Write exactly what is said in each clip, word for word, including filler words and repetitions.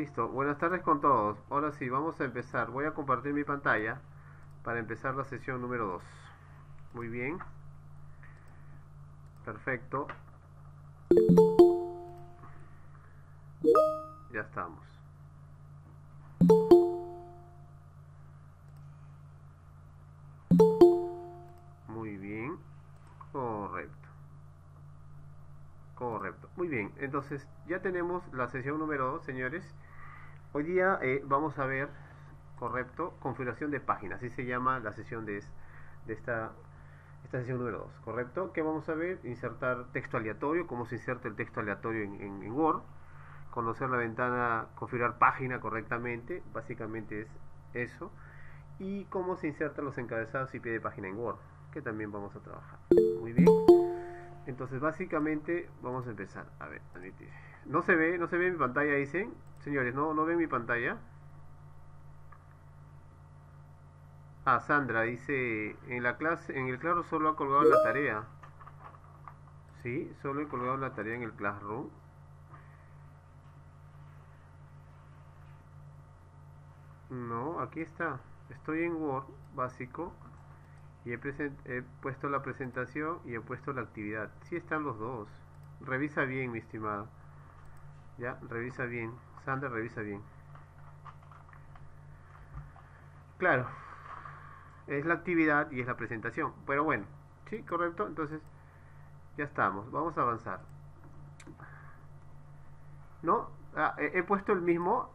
Listo, buenas tardes con todos. Ahora sí, vamos a empezar. Voy a compartir mi pantalla para empezar la sesión número dos. Muy bien. Perfecto. Ya estamos. Muy bien. Correcto. Correcto. Muy bien. Entonces, ya tenemos la sesión número dos, señores. Hoy día eh, vamos a ver, correcto, configuración de páginas. Así se llama la sesión de, de esta, esta sesión número dos. Correcto. ¿Qué vamos a ver? Insertar texto aleatorio. Cómo se inserta el texto aleatorio en, en, en Word. Conocer la ventana, configurar página correctamente. Básicamente es eso. Y cómo se insertan los encabezados y pie de página en Word, que también vamos a trabajar. Muy bien. Entonces básicamente vamos a empezar. A ver, admitir. No se ve, no se ve mi pantalla, dicen. Señores, no, no ven mi pantalla. Ah, Sandra dice, en la clase, en el Classroom solo ha colgado la tarea. Sí, solo he colgado la tarea en el Classroom. No, aquí está. Estoy en Word básico y he, he puesto la presentación y he puesto la actividad. Sí están los dos. Revisa bien, mi estimado. Ya, revisa bien. Sandra, revisa bien. Claro, es la actividad y es la presentación. Pero bueno, sí, correcto. Entonces, ya estamos. Vamos a avanzar. ¿No? Ah, he, he puesto el mismo.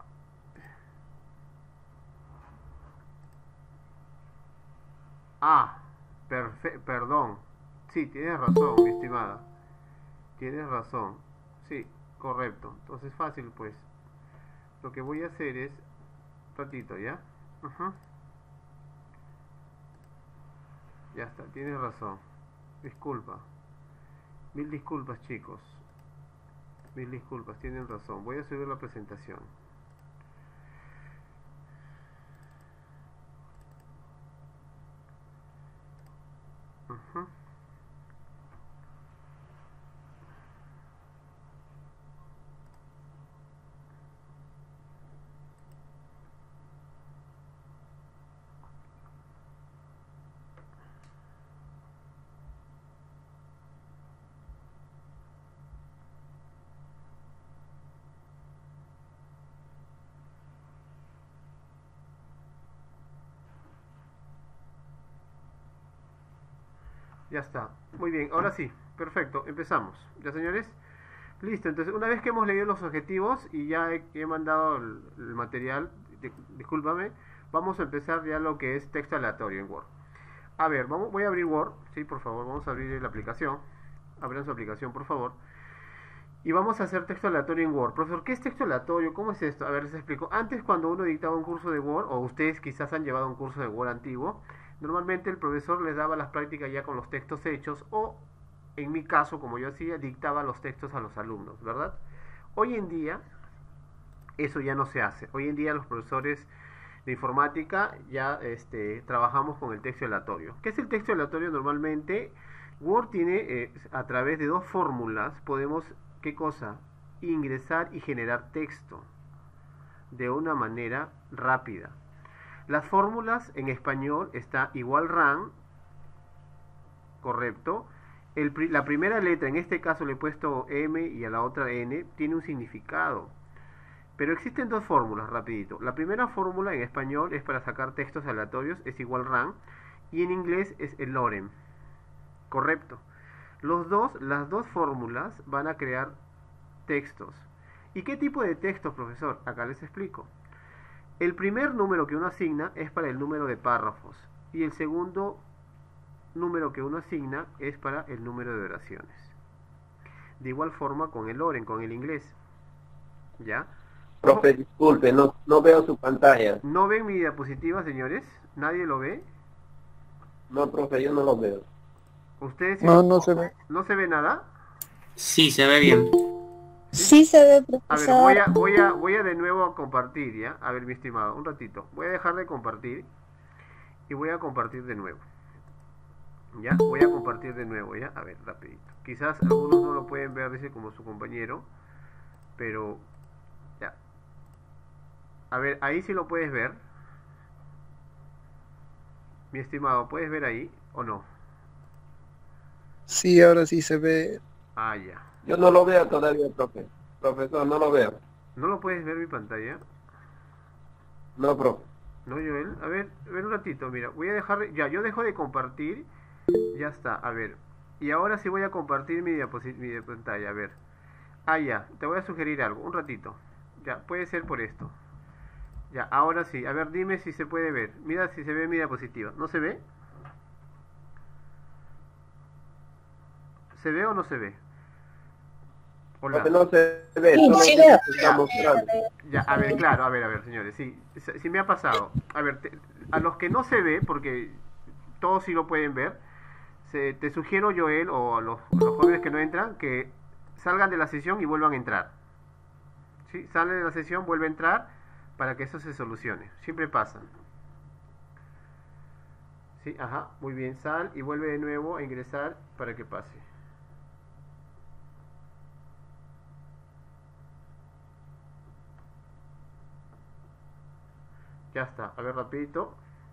Ah, perfecto, perdón. Sí, tienes razón, mi estimada. Tienes razón. Sí, correcto. Entonces fácil, pues. Lo que voy a hacer es... Ratito, ¿ya? Uh-huh. Ya está, tienes razón. Disculpa. Mil disculpas, chicos. Mil disculpas, tienen razón. Voy a subir la presentación. Uh-huh. Ya está. Muy bien, ahora sí. Perfecto, empezamos. ¿Ya, señores? Listo, entonces una vez que hemos leído los objetivos y ya he, he mandado el, el material, de, discúlpame, vamos a empezar ya lo que es texto aleatorio en Word. A ver, vamos, voy a abrir Word, sí, por favor, vamos a abrir la aplicación. Abran su aplicación, por favor. Y vamos a hacer texto aleatorio en Word. Profesor, ¿qué es texto aleatorio? ¿Cómo es esto? A ver, les explico. Antes, cuando uno dictaba un curso de Word, o ustedes quizás han llevado un curso de Word antiguo, normalmente el profesor les daba las prácticas ya con los textos hechos, o en mi caso, como yo hacía, dictaba los textos a los alumnos, ¿verdad? Hoy en día, eso ya no se hace. Hoy en día los profesores de informática ya este, trabajamos con el texto aleatorio. ¿Qué es el texto aleatorio? Normalmente, Word tiene, eh, a través de dos fórmulas, podemos, ¿qué cosa? Ingresar y generar texto de una manera rápida. Las fórmulas en español está igual ran, correcto. El, la primera letra, en este caso le he puesto M y a la otra N, tiene un significado. Pero existen dos fórmulas, rapidito. La primera fórmula en español es para sacar textos aleatorios, es igual ran, y en inglés es el lorem. Correcto. Los dos, las dos fórmulas van a crear textos. ¿Y qué tipo de textos, profesor? Acá les explico. El primer número que uno asigna es para el número de párrafos y el segundo número que uno asigna es para el número de oraciones. De igual forma con el lorem, con el inglés. ¿Ya? Profe, disculpe, no, no veo su pantalla. ¿No ven mi diapositiva, señores? ¿Nadie lo ve? No, profe, yo no lo veo. ¿Ustedes sí No, lo... no se ve. ¿No se ve nada? Sí, se ve bien. Sí se ve, A ver, profesor. voy a, voy a, voy a de nuevo a compartir, ¿ya? A ver, mi estimado, un ratito. Voy a dejar de compartir y voy a compartir de nuevo. ¿Ya? Voy a compartir de nuevo, ¿ya? A ver, rapidito. Quizás algunos no lo pueden ver, dice, como su compañero, pero ya. A ver, ahí sí lo puedes ver. Mi estimado, ¿puedes ver ahí o no? Sí, ahora sí se ve. Ah, ya. Yo no lo veo todavía, profe. Profesor, no lo veo. ¿No lo puedes ver mi pantalla? No, profe. No, Joel. A ver, a ver un ratito, mira. Voy a dejar... Ya, yo dejo de compartir. Ya está, a ver. Y ahora sí voy a compartir mi, diaposi- mi pantalla, a ver. Ah, ya. Te voy a sugerir algo, un ratito. Ya, puede ser por esto. Ya, ahora sí. A ver, dime si se puede ver. Mira si se ve mi diapositiva. ¿No se ve? ¿Se ve o no se ve? Hola. Profe, no se ve, Sí, solo sí que veo. se está mostrando. Ya, a ver, claro, a ver, a ver, señores, sí, sí sí me ha pasado. A ver, te- a los que no se ve, porque todos sí lo pueden ver, se- te sugiero, Joel, o a los, a los jóvenes que no entran, que salgan de la sesión y vuelvan a entrar. ¿Sí? Salen de la sesión, vuelve a entrar para que eso se solucione. Siempre pasan. Sí, ajá, muy bien, sal y vuelve de nuevo a ingresar para que pase. Ya está, a ver rapidito.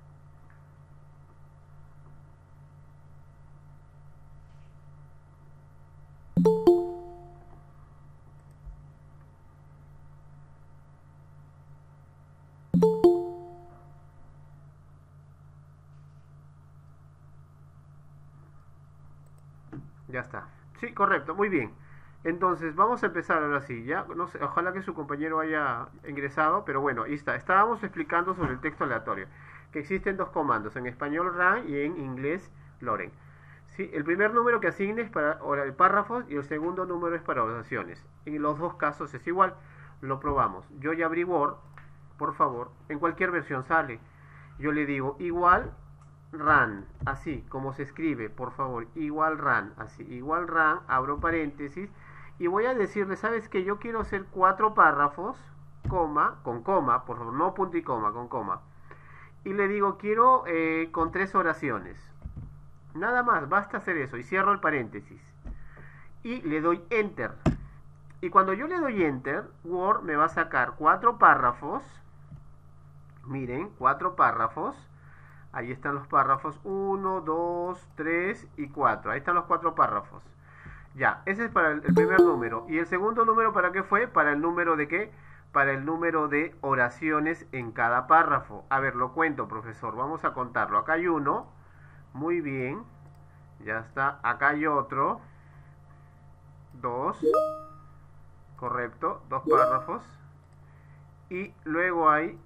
Ya está. Sí, correcto, muy bien. Entonces, vamos a empezar ahora sí, ¿ya? No sé, ojalá que su compañero haya ingresado, pero bueno, ahí está. Estábamos explicando sobre el texto aleatorio, que existen dos comandos, en español ran y en inglés loren. Sí, el primer número que asignes es para ora- párrafos y el segundo número es para oraciones. En los dos casos es igual. Lo probamos. Yo ya abrí Word, por favor, en cualquier versión sale. Yo le digo igual ran, así como se escribe, por favor, igual ran, así, igual ran, abro paréntesis y voy a decirle, ¿sabes qué? Yo quiero hacer cuatro párrafos, coma, con coma, por favor, no punto y coma, con coma. Y le digo, quiero eh, con tres oraciones. Nada más, basta hacer eso y cierro el paréntesis. Y le doy enter. Y cuando yo le doy enter, Word me va a sacar cuatro párrafos. Miren, cuatro párrafos. Ahí están los párrafos uno, dos, tres y cuatro. Ahí están los cuatro párrafos. Ya, ese es para el, el primer número. ¿Y el segundo número para qué fue? Para el número de qué? Para el número de oraciones en cada párrafo. A ver, lo cuento, profesor. Vamos a contarlo. Acá hay uno. Muy bien. Ya está. Acá hay otro. Dos. Correcto. Dos párrafos. Y luego hay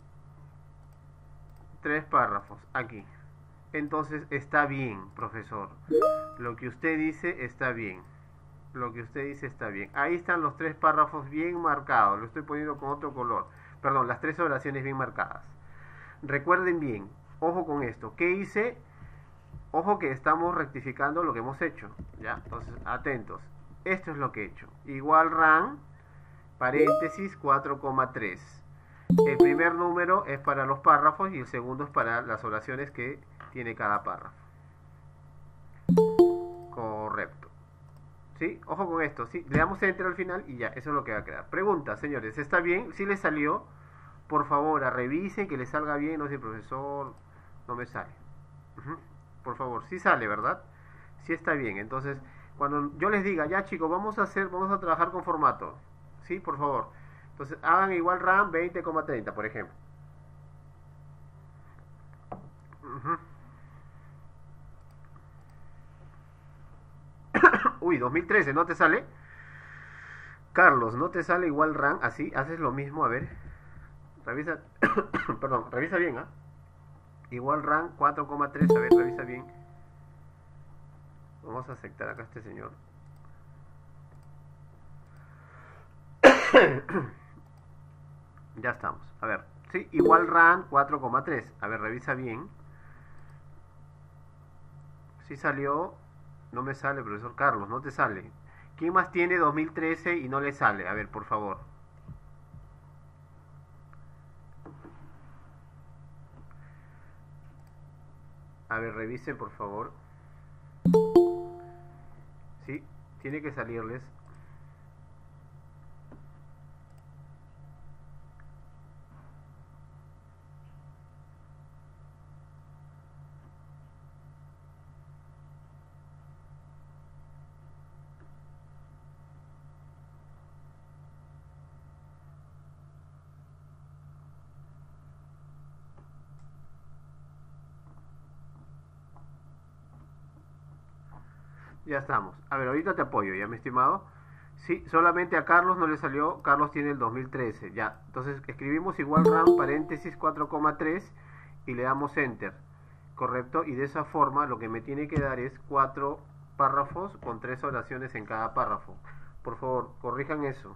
tres párrafos. Aquí. Entonces está bien, profesor. Lo que usted dice está bien. Lo que usted dice está bien. Ahí están los tres párrafos bien marcados. Lo estoy poniendo con otro color. Perdón, las tres oraciones bien marcadas. Recuerden bien. Ojo con esto. ¿Qué hice? Ojo que estamos rectificando lo que hemos hecho. ¿Ya? Entonces, atentos. Esto es lo que he hecho. Igual ran, paréntesis cuatro coma tres. El primer número es para los párrafos y el segundo es para las oraciones que tiene cada párrafo. Correcto. ¿Sí? Ojo con esto. ¿Sí? Le damos enter al final y ya, eso es lo que va a quedar. Pregunta, señores, ¿está bien? Si les salió, por favor, a revisen que les salga bien. No sé, profesor, no me sale. Ujú. Por favor, sí sale, ¿verdad? Sí está bien. Entonces, cuando yo les diga, ya chicos, vamos a hacer, vamos a trabajar con formato. ¿Sí? Por favor. Entonces, hagan igual RAM veinte coma treinta, por ejemplo. Ujú. Uy, dos mil trece, ¿no te sale? Carlos, ¿no te sale igual RAM? Así, haces lo mismo, a ver. Revisa, perdón, revisa bien, ¿ah? Igual RAM cuatro coma tres, a ver, revisa bien. Vamos a aceptar acá a este señor. Ya estamos. A ver, sí, igual RAM cuatro coma tres. A ver, revisa bien. Sí salió. No me sale, profesor Carlos, no te sale. ¿Quién más tiene dos mil trece y no le sale? A ver, por favor. A ver, revisen, por favor. Sí, tiene que salirles. Ya estamos. A ver, ahorita te apoyo, ya, mi estimado. Sí, solamente a Carlos no le salió. Carlos tiene el dos mil trece, ya. Entonces escribimos igual RAM, paréntesis cuatro coma tres y le damos Enter. Correcto, y de esa forma lo que me tiene que dar es cuatro párrafos con tres oraciones en cada párrafo. Por favor, corrijan eso.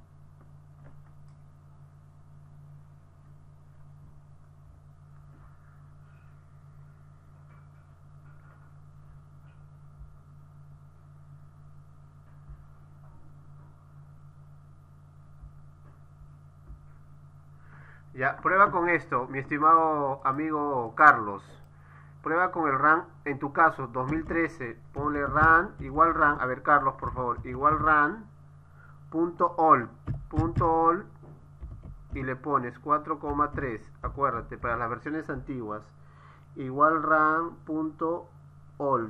Ya, prueba con esto, mi estimado amigo Carlos. Prueba con el RAM, en tu caso, dos mil trece, ponle RAM, igual RAM, a ver Carlos, por favor, igual RAM, punto all, punto all, y le pones cuatro coma tres, acuérdate, para las versiones antiguas, igual RAM, punto all.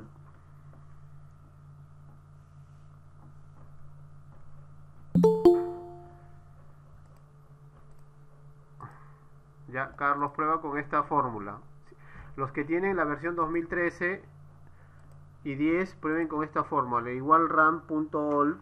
Ya, Carlos, prueba con esta fórmula. Los que tienen la versión dos mil trece y diez, prueben con esta fórmula. Igual RAM.all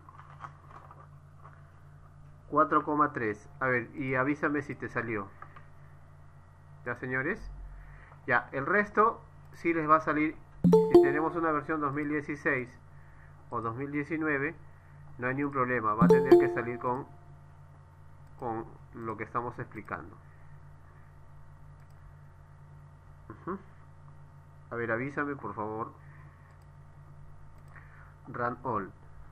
cuatro coma tres. A ver, y avísame si te salió. Ya, señores. Ya, el resto sí les va a salir. Si tenemos una versión dos mil dieciséis o dos mil diecinueve, no hay ningún problema. Va a tener que salir con, con lo que estamos explicando. Uh-huh. A ver, avísame por favor. Run all.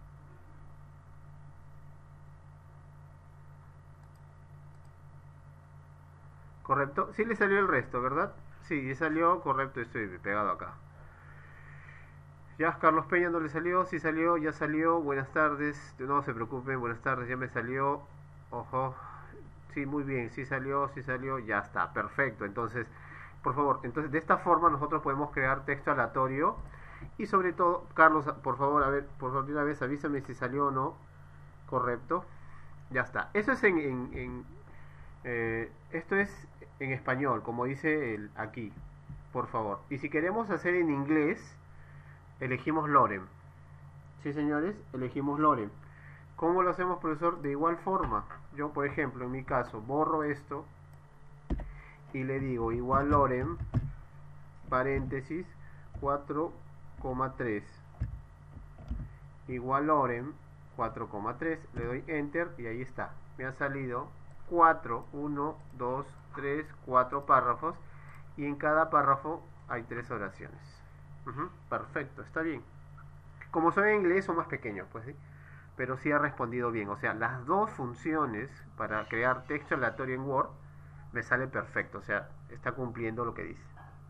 Correcto. Sí le salió el resto, ¿verdad? Sí, salió correcto. Estoy pegado acá. Ya, Carlos Peña no le salió. Sí salió, ya salió. Buenas tardes. No se preocupen. Buenas tardes, ya me salió. Ojo. Sí, muy bien. Sí salió, sí salió. Ya está. Perfecto. Entonces, por favor, entonces de esta forma nosotros podemos crear texto aleatorio. Y sobre todo, Carlos, por favor, a ver, por favor, de una vez avísame si salió o no. Correcto. Ya está. Eso es en... en, en eh, esto es en español, como dice el, aquí. Por favor. Y si queremos hacer en inglés, elegimos Lorem. Sí, señores, elegimos Lorem. ¿Cómo lo hacemos, profesor? De igual forma. Yo, por ejemplo, en mi caso, borro esto y le digo igual Lorem, paréntesis, cuatro coma tres. Igual Lorem, cuatro coma tres. Le doy Enter y ahí está. Me ha salido cuatro, uno, dos, tres, cuatro párrafos. Y en cada párrafo hay tres oraciones. Uh-huh, perfecto, está bien. Como son en inglés son más pequeños, pues sí. Pero sí ha respondido bien. O sea, las dos funciones para crear texto aleatorio en Word me sale perfecto. O sea, está cumpliendo lo que dice.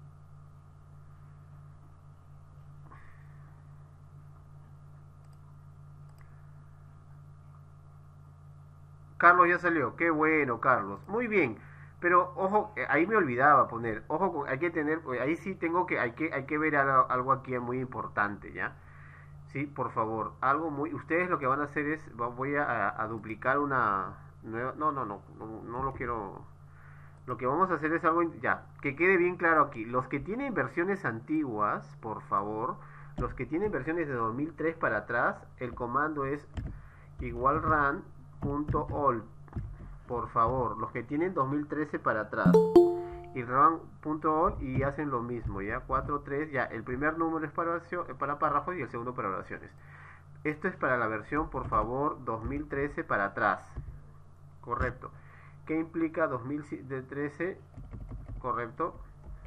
Carlos ya salió. Qué bueno, Carlos. Muy bien. Pero ojo, ahí me olvidaba poner. Ojo, hay que tener, ahí sí tengo que, hay que, hay que ver algo, algo aquí muy importante, ¿ya? Sí, por favor, algo muy... Ustedes lo que van a hacer es, voy a, a duplicar una nueva... No, no, no, no, no lo quiero... Lo que vamos a hacer es algo... Ya, que quede bien claro aquí. Los que tienen versiones antiguas, por favor, los que tienen versiones de dos mil tres para atrás, el comando es igual run.all. Por favor, los que tienen dos mil trece para atrás. Y run.all y hacen lo mismo, ya, cuatro, tres, ya, el primer número es para, oración, para párrafos y el segundo para oraciones. Esto es para la versión, por favor, dos mil trece para atrás. Correcto. ¿Qué implica dos mil trece? Correcto.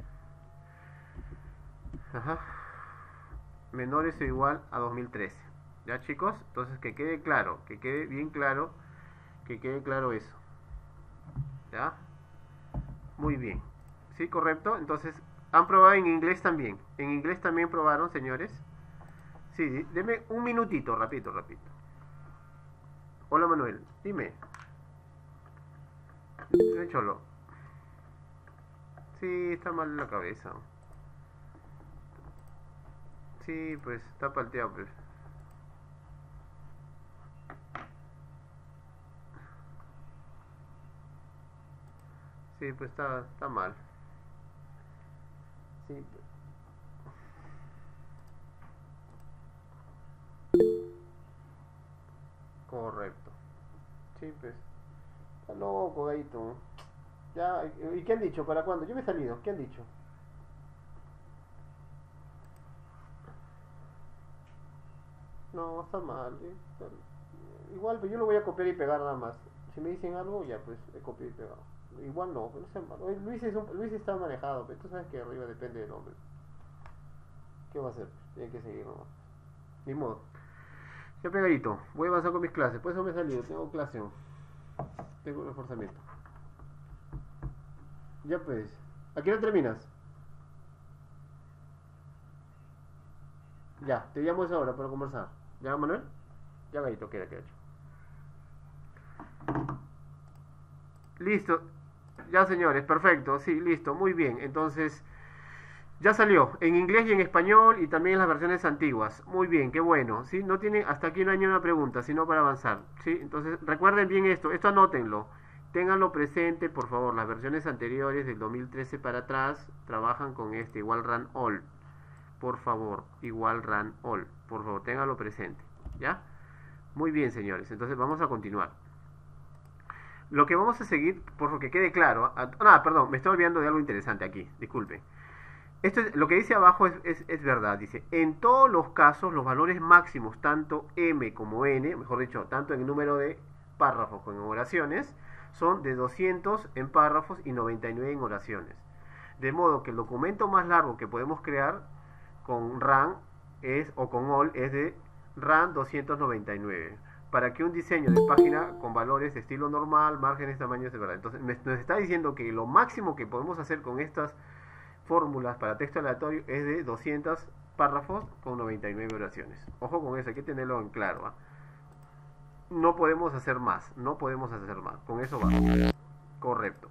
Ajá. Menores o igual a dos mil trece. ¿Ya, chicos? Entonces, que quede claro, que quede bien claro, que quede claro eso. ¿Ya? Muy bien. Sí, correcto. Entonces, ¿han probado en inglés también? ¿En inglés también probaron, señores? Sí, deme un minutito, rapidito, rapidito. Hola, Manuel. Dime. Soy Cholo. Sí, está mal la cabeza. Sí, pues, está palteado, pues. Sí, pues está, está mal. Sí. pues. Está loco, gallito. Ya, ¿y qué han dicho? ¿Para cuándo? Yo me he salido, ¿qué han dicho? No, está mal, ¿eh? Está- Igual, pues yo lo voy a copiar y pegar nada más. Si me dicen algo, ya pues he copiado y pegado. Igual no, pues no sea malo. Oye, Luis, es un- Luis está manejado, pero tú sabes que arriba depende del hombre. ¿Qué va a hacer? Tiene que seguir nomás. Ni modo. Ya pegadito, voy a avanzar con mis clases. Por eso me he salido, tengo clase. Tengo reforzamiento. Ya pues. ¿A qué hora terminas? Ya, te llamo a esa hora para conversar. ¿Ya, Manuel? Ya, gallito, queda, queda hecho. Listo. Ya, señores, perfecto. Sí, listo, muy bien. Entonces, ya salió en inglés y en español y también en las versiones antiguas. Muy bien, qué bueno. ¿Sí? No tiene, hasta aquí no hay ni una pregunta, sino para avanzar. ¿Sí? Entonces, recuerden bien esto. Esto anótenlo. Ténganlo presente, por favor. Las versiones anteriores del dos mil trece para atrás trabajan con este, igual run all. Por favor, igual run all. Por favor, ténganlo presente. ¿Ya? Muy bien, señores. Entonces, vamos a continuar. Lo que vamos a seguir, por lo que quede claro. Ah, perdón, me estoy olvidando de algo interesante aquí. Disculpe. Esto es, lo que dice abajo es, es, es verdad. Dice, en todos los casos, los valores máximos, tanto m como n, mejor dicho, tanto en número de párrafos como en oraciones, son de doscientos en párrafos y noventa y nueve en oraciones. De modo que el documento más largo que podemos crear con run es, o con all es de run doscientos noventa y nueve. Para que un diseño de página con valores de estilo normal, márgenes, tamaños, de verdad. Entonces, me, nos está diciendo que lo máximo que podemos hacer con estas fórmulas para texto aleatorio es de doscientos párrafos con noventa y nueve oraciones. Ojo con eso, hay que tenerlo en claro. ¿eh? No podemos hacer más, no podemos hacer más. Con eso va. Correcto.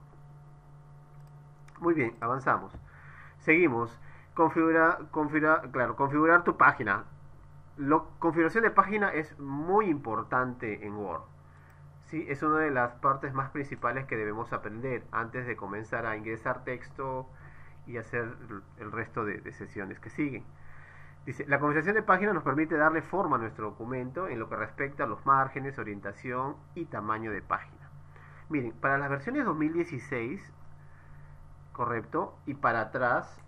Muy bien, avanzamos. Seguimos. Configura, configura, claro, configurar tu página. La configuración de página es muy importante en Word. ¿Sí? Es una de las partes más principales que debemos aprender antes de comenzar a ingresar texto y hacer el resto de, de sesiones que siguen. Dice, la configuración de página nos permite darle forma a nuestro documento en lo que respecta a los márgenes, orientación y tamaño de página. Miren, para las versiones dos mil dieciséis, correcto, y para atrás,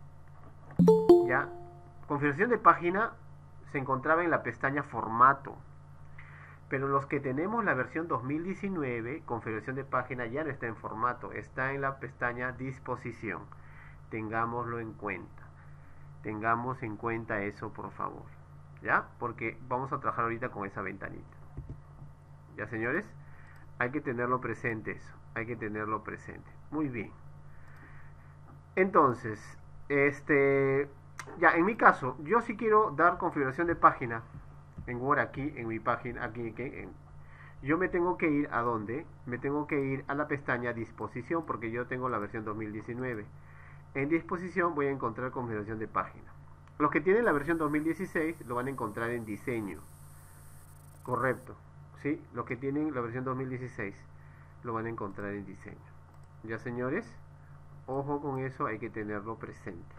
ya, configuración de página se encontraba en la pestaña formato. Pero los que tenemos la versión dos mil diecinueve, configuración de página ya no está en formato, está en la pestaña disposición. Tengámoslo en cuenta. Tengamos en cuenta eso, por favor. ¿Ya? Porque vamos a trabajar ahorita con esa ventanita. ¿Ya, señores? Hay que tenerlo presente eso. Hay que tenerlo presente. Muy bien. Entonces, este... ya, en mi caso, yo sí quiero dar configuración de página en Word aquí, en mi página, aquí, en, yo me tengo que ir a dónde, me tengo que ir a la pestaña disposición, porque yo tengo la versión dos mil diecinueve. En disposición voy a encontrar configuración de página. Los que tienen la versión dos mil dieciséis lo van a encontrar en diseño. Correcto, ¿sí? Los que tienen la versión dos mil dieciséis lo van a encontrar en diseño. Ya, señores, ojo con eso, hay que tenerlo presente.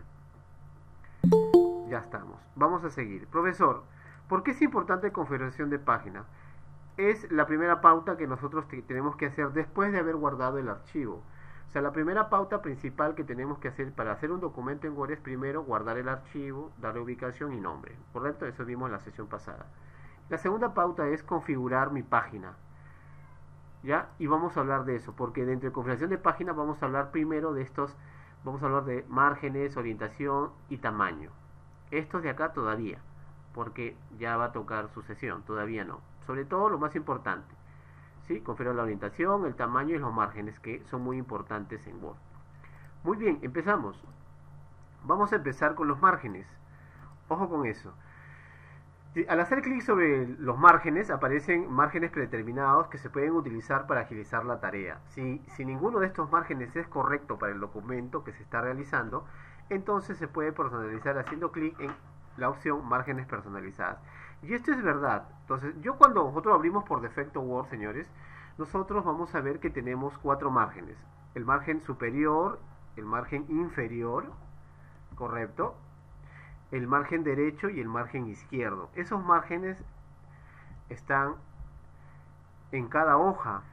Ya estamos. Vamos a seguir. Profesor, ¿por qué es importante configuración de página? Es la primera pauta que nosotros tenemos que hacer después de haber guardado el archivo. O sea, la primera pauta principal que tenemos que hacer para hacer un documento en Word es primero guardar el archivo, darle ubicación y nombre. ¿Correcto? Eso vimos en la sesión pasada. La segunda pauta es configurar mi página. ¿Ya? Y vamos a hablar de eso, porque dentro de configuración de página vamos a hablar primero de estos, vamos a hablar de márgenes, orientación y tamaño. Estos de acá todavía, porque ya va a tocar su sesión, todavía no. Sobre todo lo más importante, ¿sí? Configurar la orientación, el tamaño y los márgenes, que son muy importantes en Word. Muy bien, empezamos. Vamos a empezar con los márgenes. Ojo con eso. Al hacer clic sobre los márgenes, aparecen márgenes predeterminados que se pueden utilizar para agilizar la tarea. Si, si ninguno de estos márgenes es correcto para el documento que se está realizando, entonces se puede personalizar haciendo clic en la opción márgenes personalizadas. Y esto es verdad. Entonces, yo cuando nosotros abrimos por defecto Word, señores, nosotros vamos a ver que tenemos cuatro márgenes. El margen superior, el margen inferior, correcto, el margen derecho y el margen izquierdo. Esos márgenes están en cada hoja.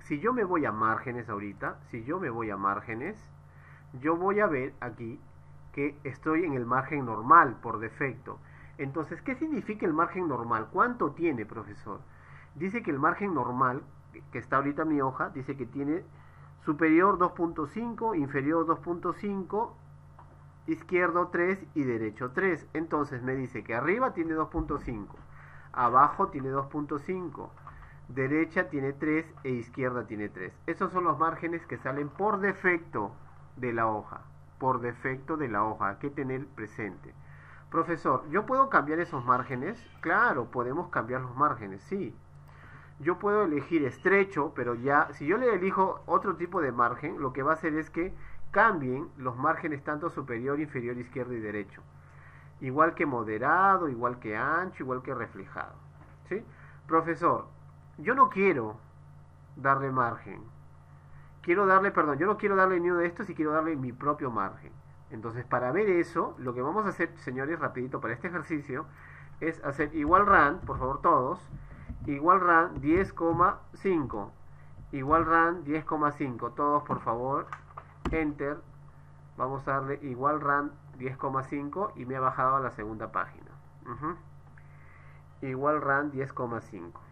si yo me voy a márgenes ahorita, si yo me voy a márgenes, yo voy a ver aquí que estoy en el margen normal por defecto. Entonces, ¿qué significa el margen normal? ¿Cuánto tiene, profesor? Dice que el margen normal, que está ahorita en mi hoja, dice que tiene superior dos punto cinco, inferior dos punto cinco, izquierdo tres y derecho tres. Entonces me dice que arriba tiene dos punto cinco, abajo tiene dos punto cinco, derecha tiene tres e izquierda tiene tres. Esos son los márgenes que salen por defecto de la hoja. Por defecto de la hoja, hay que tener presente. Profesor, ¿yo puedo cambiar esos márgenes? Claro, podemos cambiar los márgenes, sí. Yo puedo elegir estrecho, pero ya, si yo le elijo otro tipo de margen, lo que va a hacer es que cambien los márgenes tanto superior, inferior, izquierdo y derecho. Igual que moderado, igual que ancho, igual que reflejado. ¿Sí? Profesor, yo no quiero darle margen. Quiero darle, perdón, yo no quiero darle ni uno de estos y quiero darle mi propio margen. Entonces, para ver eso, lo que vamos a hacer, señores, rapidito para este ejercicio, es hacer igual rand, por favor todos, igual rand diez coma cinco, igual rand diez coma cinco, todos por favor, enter, vamos a darle igual rand diez coma cinco y me ha bajado a la segunda página. Uh-huh. Igual rand diez coma cinco.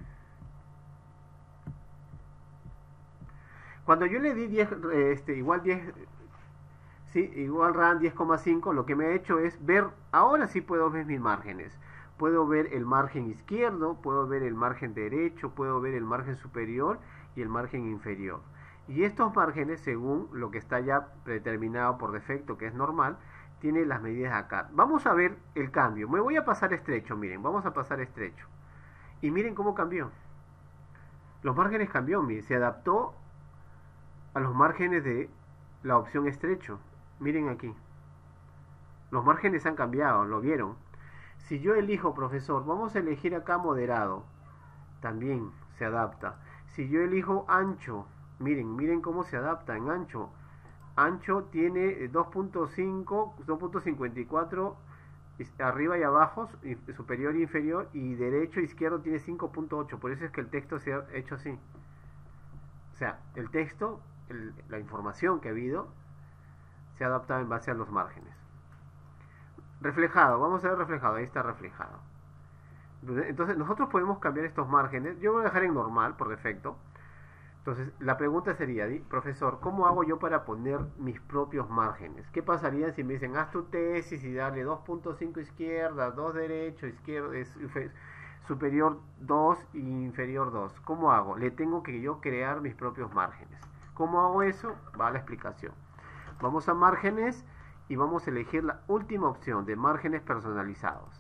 Cuando yo le di diez, este, igual diez, sí, igual rand diez coma cinco, lo que me ha hecho es ver, ahora sí puedo ver mis márgenes. Puedo ver el margen izquierdo, puedo ver el margen derecho, puedo ver el margen superior y el margen inferior. Y estos márgenes, según lo que está ya predeterminado por defecto, que es normal, tiene las medidas acá. Vamos a ver el cambio. Me voy a pasar estrecho, miren, vamos a pasar estrecho. Y miren cómo cambió. Los márgenes cambió, miren, se adaptó a los márgenes de la opción estrecho. Miren aquí. Los márgenes han cambiado, ¿lo vieron? Si yo elijo, profesor, vamos a elegir acá moderado, también se adapta. Si yo elijo ancho, miren, miren cómo se adapta en ancho. Ancho tiene dos punto cinco, dos punto cincuenta y cuatro arriba y abajo, superior e inferior, y derecho e izquierdo tiene cinco punto ocho. Por eso es que el texto se ha hecho así. O sea, el texto, el, la información que ha habido, se ha adaptado en base a los márgenes. Reflejado, vamos a ver reflejado, ahí está reflejado. Entonces nosotros podemos cambiar estos márgenes. Yo voy a dejar en normal por defecto. Entonces la pregunta sería, profesor, ¿cómo hago yo para poner mis propios márgenes? ¿Qué pasaría si me dicen, haz tu tesis y darle dos punto cinco izquierda, dos derecho, izquierda, superior dos y inferior dos? ¿Cómo hago? Le tengo que yo crear mis propios márgenes. ¿Cómo hago eso? Va a la explicación. Vamos a márgenes y vamos a elegir la última opción de márgenes personalizados.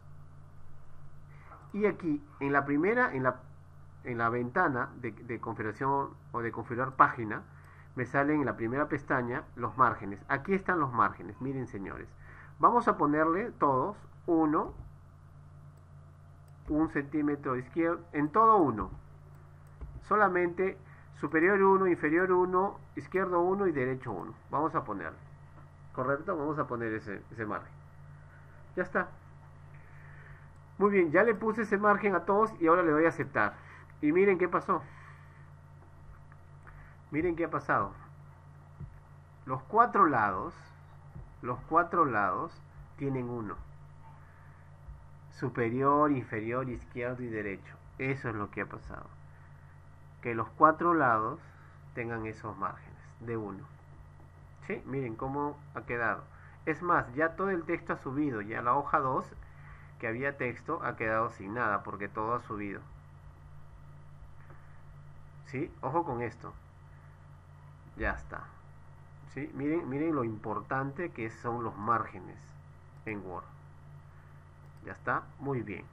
Y aquí, en la primera, en la, en la ventana de, de configuración o de configurar página, me salen en la primera pestaña los márgenes. Aquí están los márgenes, miren señores. Vamos a ponerle todos uno, un centímetro izquierdo, en todo uno. Solamente superior uno, inferior uno, izquierdo uno y derecho uno. Vamos a ponerle. ¿Correcto? Vamos a poner ese, ese margen. Ya está. Muy bien, ya le puse ese margen a todos y ahora le doy a aceptar. Y miren qué pasó. Miren qué ha pasado. Los cuatro lados, los cuatro lados tienen uno. Superior, inferior, izquierdo y derecho. Eso es lo que ha pasado. Que los cuatro lados tengan esos márgenes de uno. ¿Sí? Miren cómo ha quedado. Es más, ya todo el texto ha subido. Ya la hoja dos, que había texto, ha quedado sin nada porque todo ha subido. ¿Sí? Ojo con esto. Ya está. ¿Sí? Miren, miren lo importante que son los márgenes en Word. Ya está. Muy bien.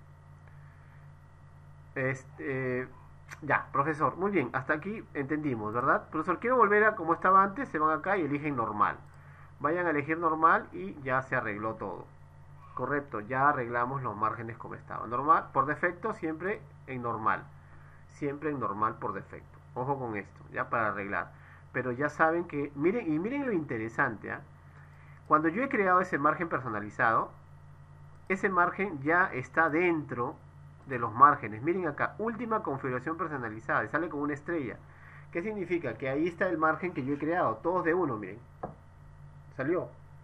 Este... Ya, profesor, muy bien, hasta aquí entendimos, ¿verdad? Profesor, quiero volver a como estaba antes, se van acá y eligen normal. Vayan a elegir normal y ya se arregló todo. Correcto, ya arreglamos los márgenes como estaban. Normal, por defecto, siempre en normal. Siempre en normal por defecto. Ojo con esto, ya para arreglar. Pero ya saben que, miren, y miren lo interesante, ¿eh? Cuando yo he creado ese margen personalizado, ese margen ya está dentro de los márgenes. Miren acá, última configuración personalizada, y sale con una estrella. ¿Qué significa? Que ahí está el margen que yo he creado, todos de uno, miren. Salió.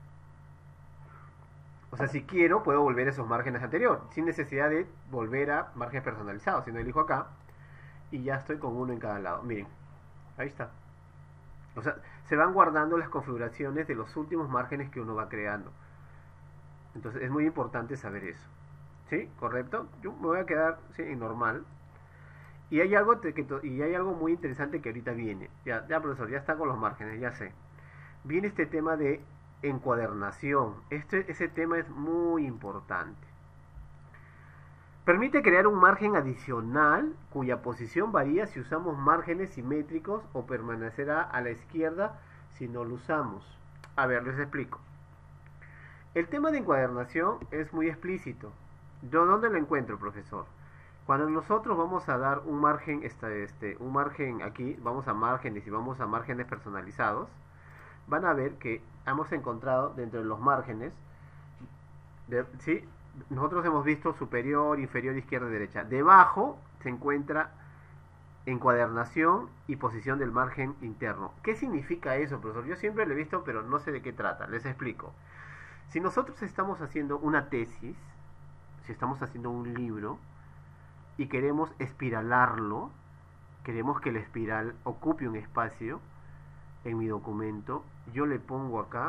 O sea, si quiero, puedo volver a esos márgenes anteriores, sin necesidad de volver a márgenes personalizados, sino elijo acá y ya estoy con uno en cada lado. Miren, ahí está. O sea, se van guardando las configuraciones de los últimos márgenes que uno va creando. Entonces es muy importante saber eso. ¿Sí? ¿Correcto? Yo me voy a quedar, ¿sí?, en normal. Y hay algo que, y hay algo muy interesante que ahorita viene. Ya, ya, profesor, ya está con los márgenes, ya sé. Viene este tema de encuadernación. Este, ese tema es muy importante. Permite crear un margen adicional cuya posición varía si usamos márgenes simétricos o permanecerá a la izquierda si no lo usamos. A ver, les explico. El tema de encuadernación es muy explícito. ¿Yo dónde lo encuentro, profesor? Cuando nosotros vamos a dar un margen, este, este, un margen aquí, vamos a márgenes y vamos a márgenes personalizados, van a ver que hemos encontrado dentro de los márgenes, de, ¿sí?, nosotros hemos visto superior, inferior, izquierda y derecha. Debajo se encuentra encuadernación y posición del margen interno. ¿Qué significa eso, profesor? Yo siempre lo he visto, pero no sé de qué trata. Les explico. Si nosotros estamos haciendo una tesis, si estamos haciendo un libro y queremos espiralarlo, queremos que la espiral ocupe un espacio en mi documento, yo le pongo acá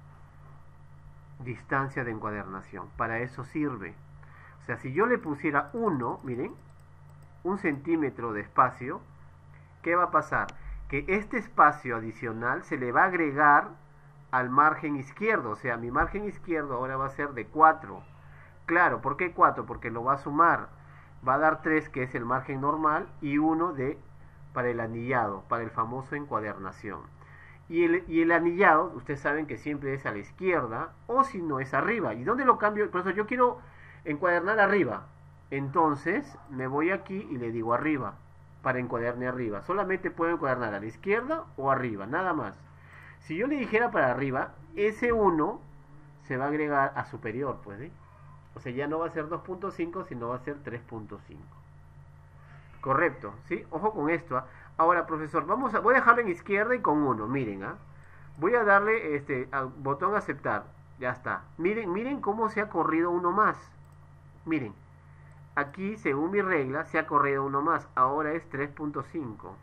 distancia de encuadernación. Para eso sirve. O sea, si yo le pusiera uno, miren, un centímetro de espacio, ¿qué va a pasar? Que este espacio adicional se le va a agregar al margen izquierdo. O sea, mi margen izquierdo ahora va a ser de cuatro. Claro, ¿por qué cuatro? Porque lo va a sumar. Va a dar tres, que es el margen normal, y uno de, para el anillado, para el famoso encuadernación. Y el, y el anillado, ustedes saben que siempre es a la izquierda, o si no es arriba. ¿Y dónde lo cambio? Por eso yo quiero encuadernar arriba. Entonces me voy aquí y le digo arriba, para encuadernar arriba. Solamente puedo encuadernar a la izquierda o arriba, nada más. Si yo le dijera para arriba, ese uno se va a agregar a superior, pues, ¿sí? O sea, ya no va a ser dos punto cinco, sino va a ser tres punto cinco. Correcto, ¿sí? Ojo con esto, ¿eh? Ahora, profesor, vamos a, voy a dejarlo en izquierda y con uno, miren, ¿ah? Voy a darle este al botón aceptar, ya está. Miren, miren cómo se ha corrido uno más. Miren, aquí, según mi regla, se ha corrido uno más. Ahora es tres punto cinco.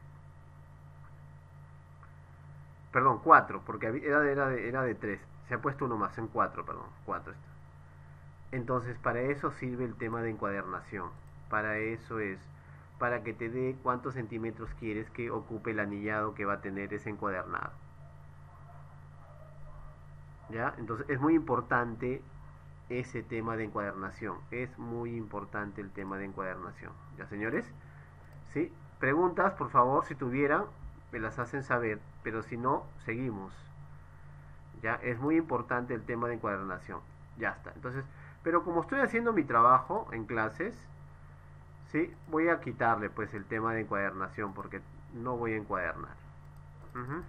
Perdón, cuatro, porque era de, era, de, era de tres. Se ha puesto uno más, en cuatro, perdón, cuatro está. Entonces, para eso sirve el tema de encuadernación. Para eso es, para que te dé cuántos centímetros quieres que ocupe el anillado que va a tener ese encuadernado. ¿Ya? Entonces, es muy importante ese tema de encuadernación. Es muy importante el tema de encuadernación. ¿Ya, señores? ¿Sí? Preguntas, por favor, si tuvieran, me las hacen saber. Pero si no, seguimos. ¿Ya? Es muy importante el tema de encuadernación. Ya está. Entonces, pero como estoy haciendo mi trabajo en clases, ¿sí?, voy a quitarle pues el tema de encuadernación porque no voy a encuadernar. Uh-huh.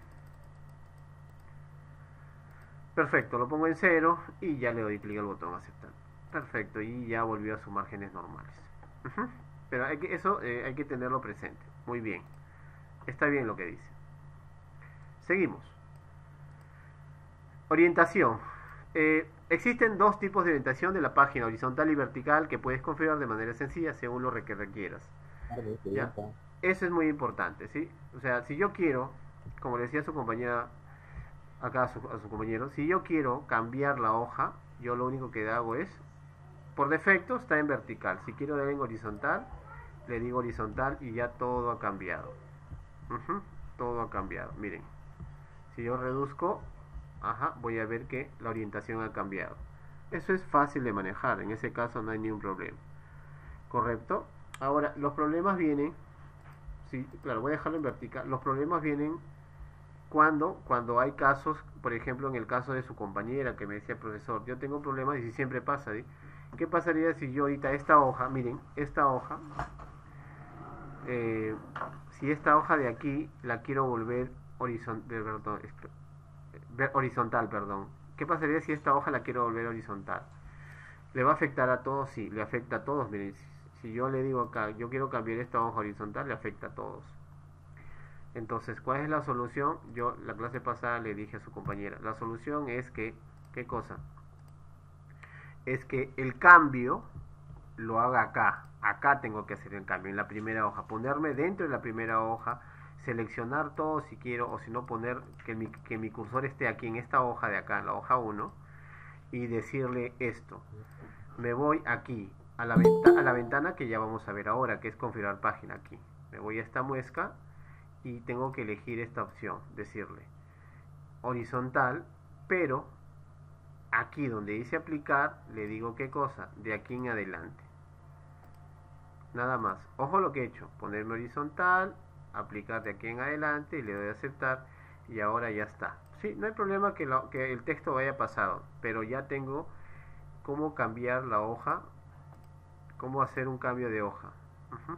Perfecto, lo pongo en cero y ya le doy clic al botón aceptar. Perfecto, y ya volvió a sus márgenes normales. Uh-huh. Pero hay que, eso eh, hay que tenerlo presente. Muy bien. Está bien lo que dice. Seguimos. Orientación. Eh, existen dos tipos de orientación de la página, horizontal y vertical, que puedes configurar de manera sencilla según lo que requieras. ¿Ya? Eso es muy importante, ¿sí? O sea, si yo quiero, como le decía a su compañera, acá a su, a su compañero, si yo quiero cambiar la hoja, yo lo único que hago es, por defecto está en vertical. Si quiero dar en horizontal, le digo horizontal y ya todo ha cambiado. Uh-huh, todo ha cambiado. Miren, si yo reduzco, ajá, voy a ver que la orientación ha cambiado. Eso es fácil de manejar, en ese caso no hay ningún problema. ¿Correcto? Ahora, los problemas vienen, sí, claro, voy a dejarlo en vertical. Los problemas vienen cuando, cuando hay casos, por ejemplo, en el caso de su compañera que me decía, profesor, yo tengo problemas y si siempre pasa, ¿sí? ¿Qué pasaría si yo ahorita esta hoja, miren, esta hoja, eh, si esta hoja de aquí la quiero volver horizontal, perdón, horizontal, perdón. ¿Qué pasaría si esta hoja la quiero volver horizontal? ¿Le va a afectar a todos? Sí, le afecta a todos. Miren, si yo le digo acá, yo quiero cambiar esta hoja horizontal, le afecta a todos. Entonces, ¿cuál es la solución? Yo la clase pasada le dije a su compañera, la solución es que, ¿qué cosa? Es que el cambio lo haga acá. Acá tengo que hacer el cambio, en la primera hoja. Ponerme dentro de la primera hoja, seleccionar todo si quiero, o si no poner que mi, que mi cursor esté aquí en esta hoja de acá, en la hoja uno, y decirle esto. Me voy aquí, a la, venta, a la ventana que ya vamos a ver ahora, que es configurar página aquí. Me voy a esta muesca y tengo que elegir esta opción, decirle horizontal, pero aquí donde dice aplicar, le digo qué cosa, de aquí en adelante. Nada más. Ojo lo que he hecho, ponerme horizontal, aplicar de aquí en adelante y le doy a aceptar y ahora ya está. Sí, no hay problema que, lo, que el texto vaya pasado, pero ya tengo cómo cambiar la hoja, cómo hacer un cambio de hoja. Uh-huh.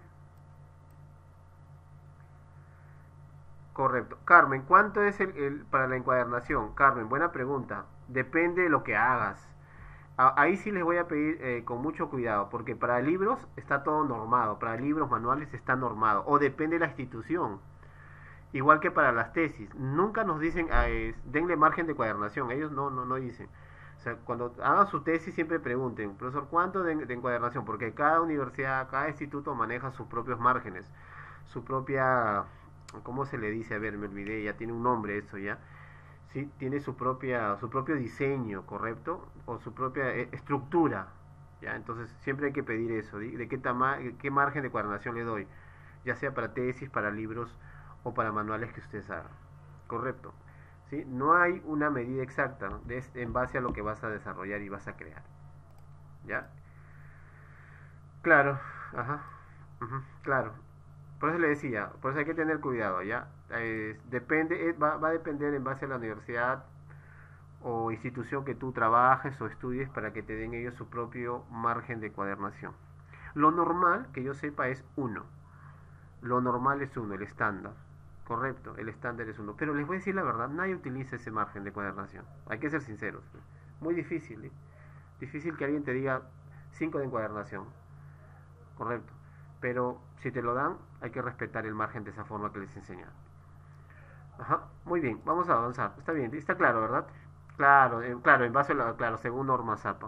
Correcto. Carmen, ¿cuánto es el, el para la encuadernación? Carmen, buena pregunta. Depende de lo que hagas. A, ahí sí les voy a pedir eh, con mucho cuidado, porque para libros está todo normado, para libros manuales está normado, o depende de la institución. Igual que para las tesis. Nunca nos dicen, eh, denle margen de encuadernación. Ellos no, no, no dicen. O sea, cuando hagan su tesis siempre pregunten, profesor, ¿cuánto de, de encuadernación? Porque cada universidad, cada instituto maneja sus propios márgenes, su propia... ¿Cómo se le dice? A ver, me olvidé, ya tiene un nombre eso ya. Sí, tiene su propia, su propio diseño, ¿correcto? O su propia eh, estructura, ¿ya? Entonces siempre hay que pedir eso, ¿sí? De qué tamaño, qué margen de encuadernación le doy, ya sea para tesis, para libros o para manuales que ustedes hagan, ¿correcto? ¿Sí? No hay una medida exacta, ¿no? de, en base a lo que vas a desarrollar y vas a crear, ¿ya? Claro, ajá, uh-huh, claro. Por eso le decía, por eso hay que tener cuidado, ¿ya? Eh, depende, eh, va, va a depender en base a la universidad o institución que tú trabajes o estudies para que te den ellos su propio margen de encuadernación. Lo normal, que yo sepa, es uno. Lo normal es uno, el estándar. Correcto, el estándar es uno. Pero les voy a decir la verdad, nadie utiliza ese margen de encuadernación. Hay que ser sinceros. Muy difícil, ¿eh? Difícil que alguien te diga cinco de encuadernación. Correcto. Pero si te lo dan, hay que respetar el margen de esa forma que les enseñaron. Ajá, muy bien, vamos a avanzar. Está bien, está claro, ¿verdad? Claro, eh, claro, en base a la, claro, según norma Zapa.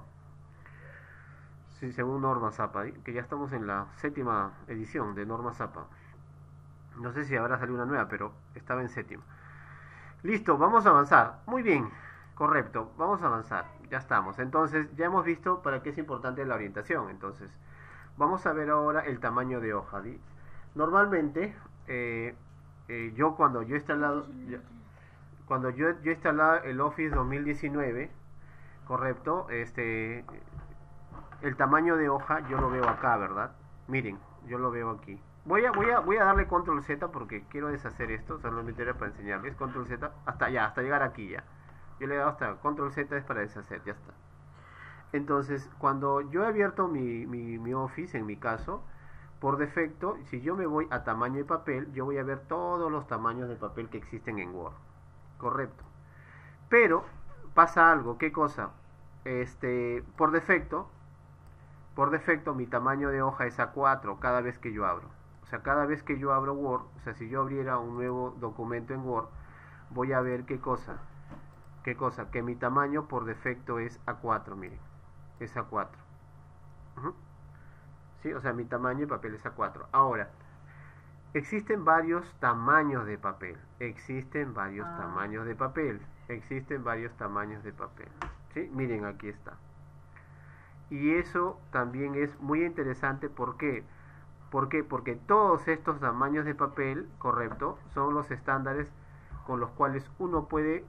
Sí, según norma Zapa, ¿eh? Que ya estamos en la séptima edición de norma Zapa. No sé si habrá salido una nueva, pero estaba en séptima. Listo, vamos a avanzar. Muy bien, correcto, vamos a avanzar. Ya estamos. Entonces, ya hemos visto para qué es importante la orientación. Entonces, vamos a ver ahora el tamaño de hoja. ¿Sí? Normalmente, eh, eh, yo cuando yo he instalado, yo, cuando yo, yo he instalado el Office dos mil diecinueve, correcto, este, el tamaño de hoja yo lo veo acá, ¿verdad? Miren, yo lo veo aquí. Voy a, voy a, voy a darle control Z porque quiero deshacer esto, solamente era para enseñarles. control Z, hasta allá, hasta llegar aquí ya. Yo le he dado hasta control Z es para deshacer, ya está. Entonces, cuando yo he abierto mi, mi, mi Office, en mi caso, por defecto, si yo me voy a tamaño de papel, yo voy a ver todos los tamaños de papel que existen en Word. Correcto. Pero pasa algo, ¿qué cosa? Este, por defecto, por defecto mi tamaño de hoja es A cuatro cada vez que yo abro. O sea, cada vez que yo abro Word, o sea, si yo abriera un nuevo documento en Word, voy a ver qué cosa, qué cosa, que mi tamaño por defecto es A cuatro, miren, es A cuatro. Uh-huh. ¿Sí? O sea, mi tamaño de papel es A cuatro. Ahora, existen varios tamaños de papel, existen varios ah. tamaños de papel, existen varios tamaños de papel. ¿Sí? Miren, aquí está. Y eso también es muy interesante, ¿por qué? ¿Por qué? Porque todos estos tamaños de papel, correcto, son los estándares con los cuales uno puede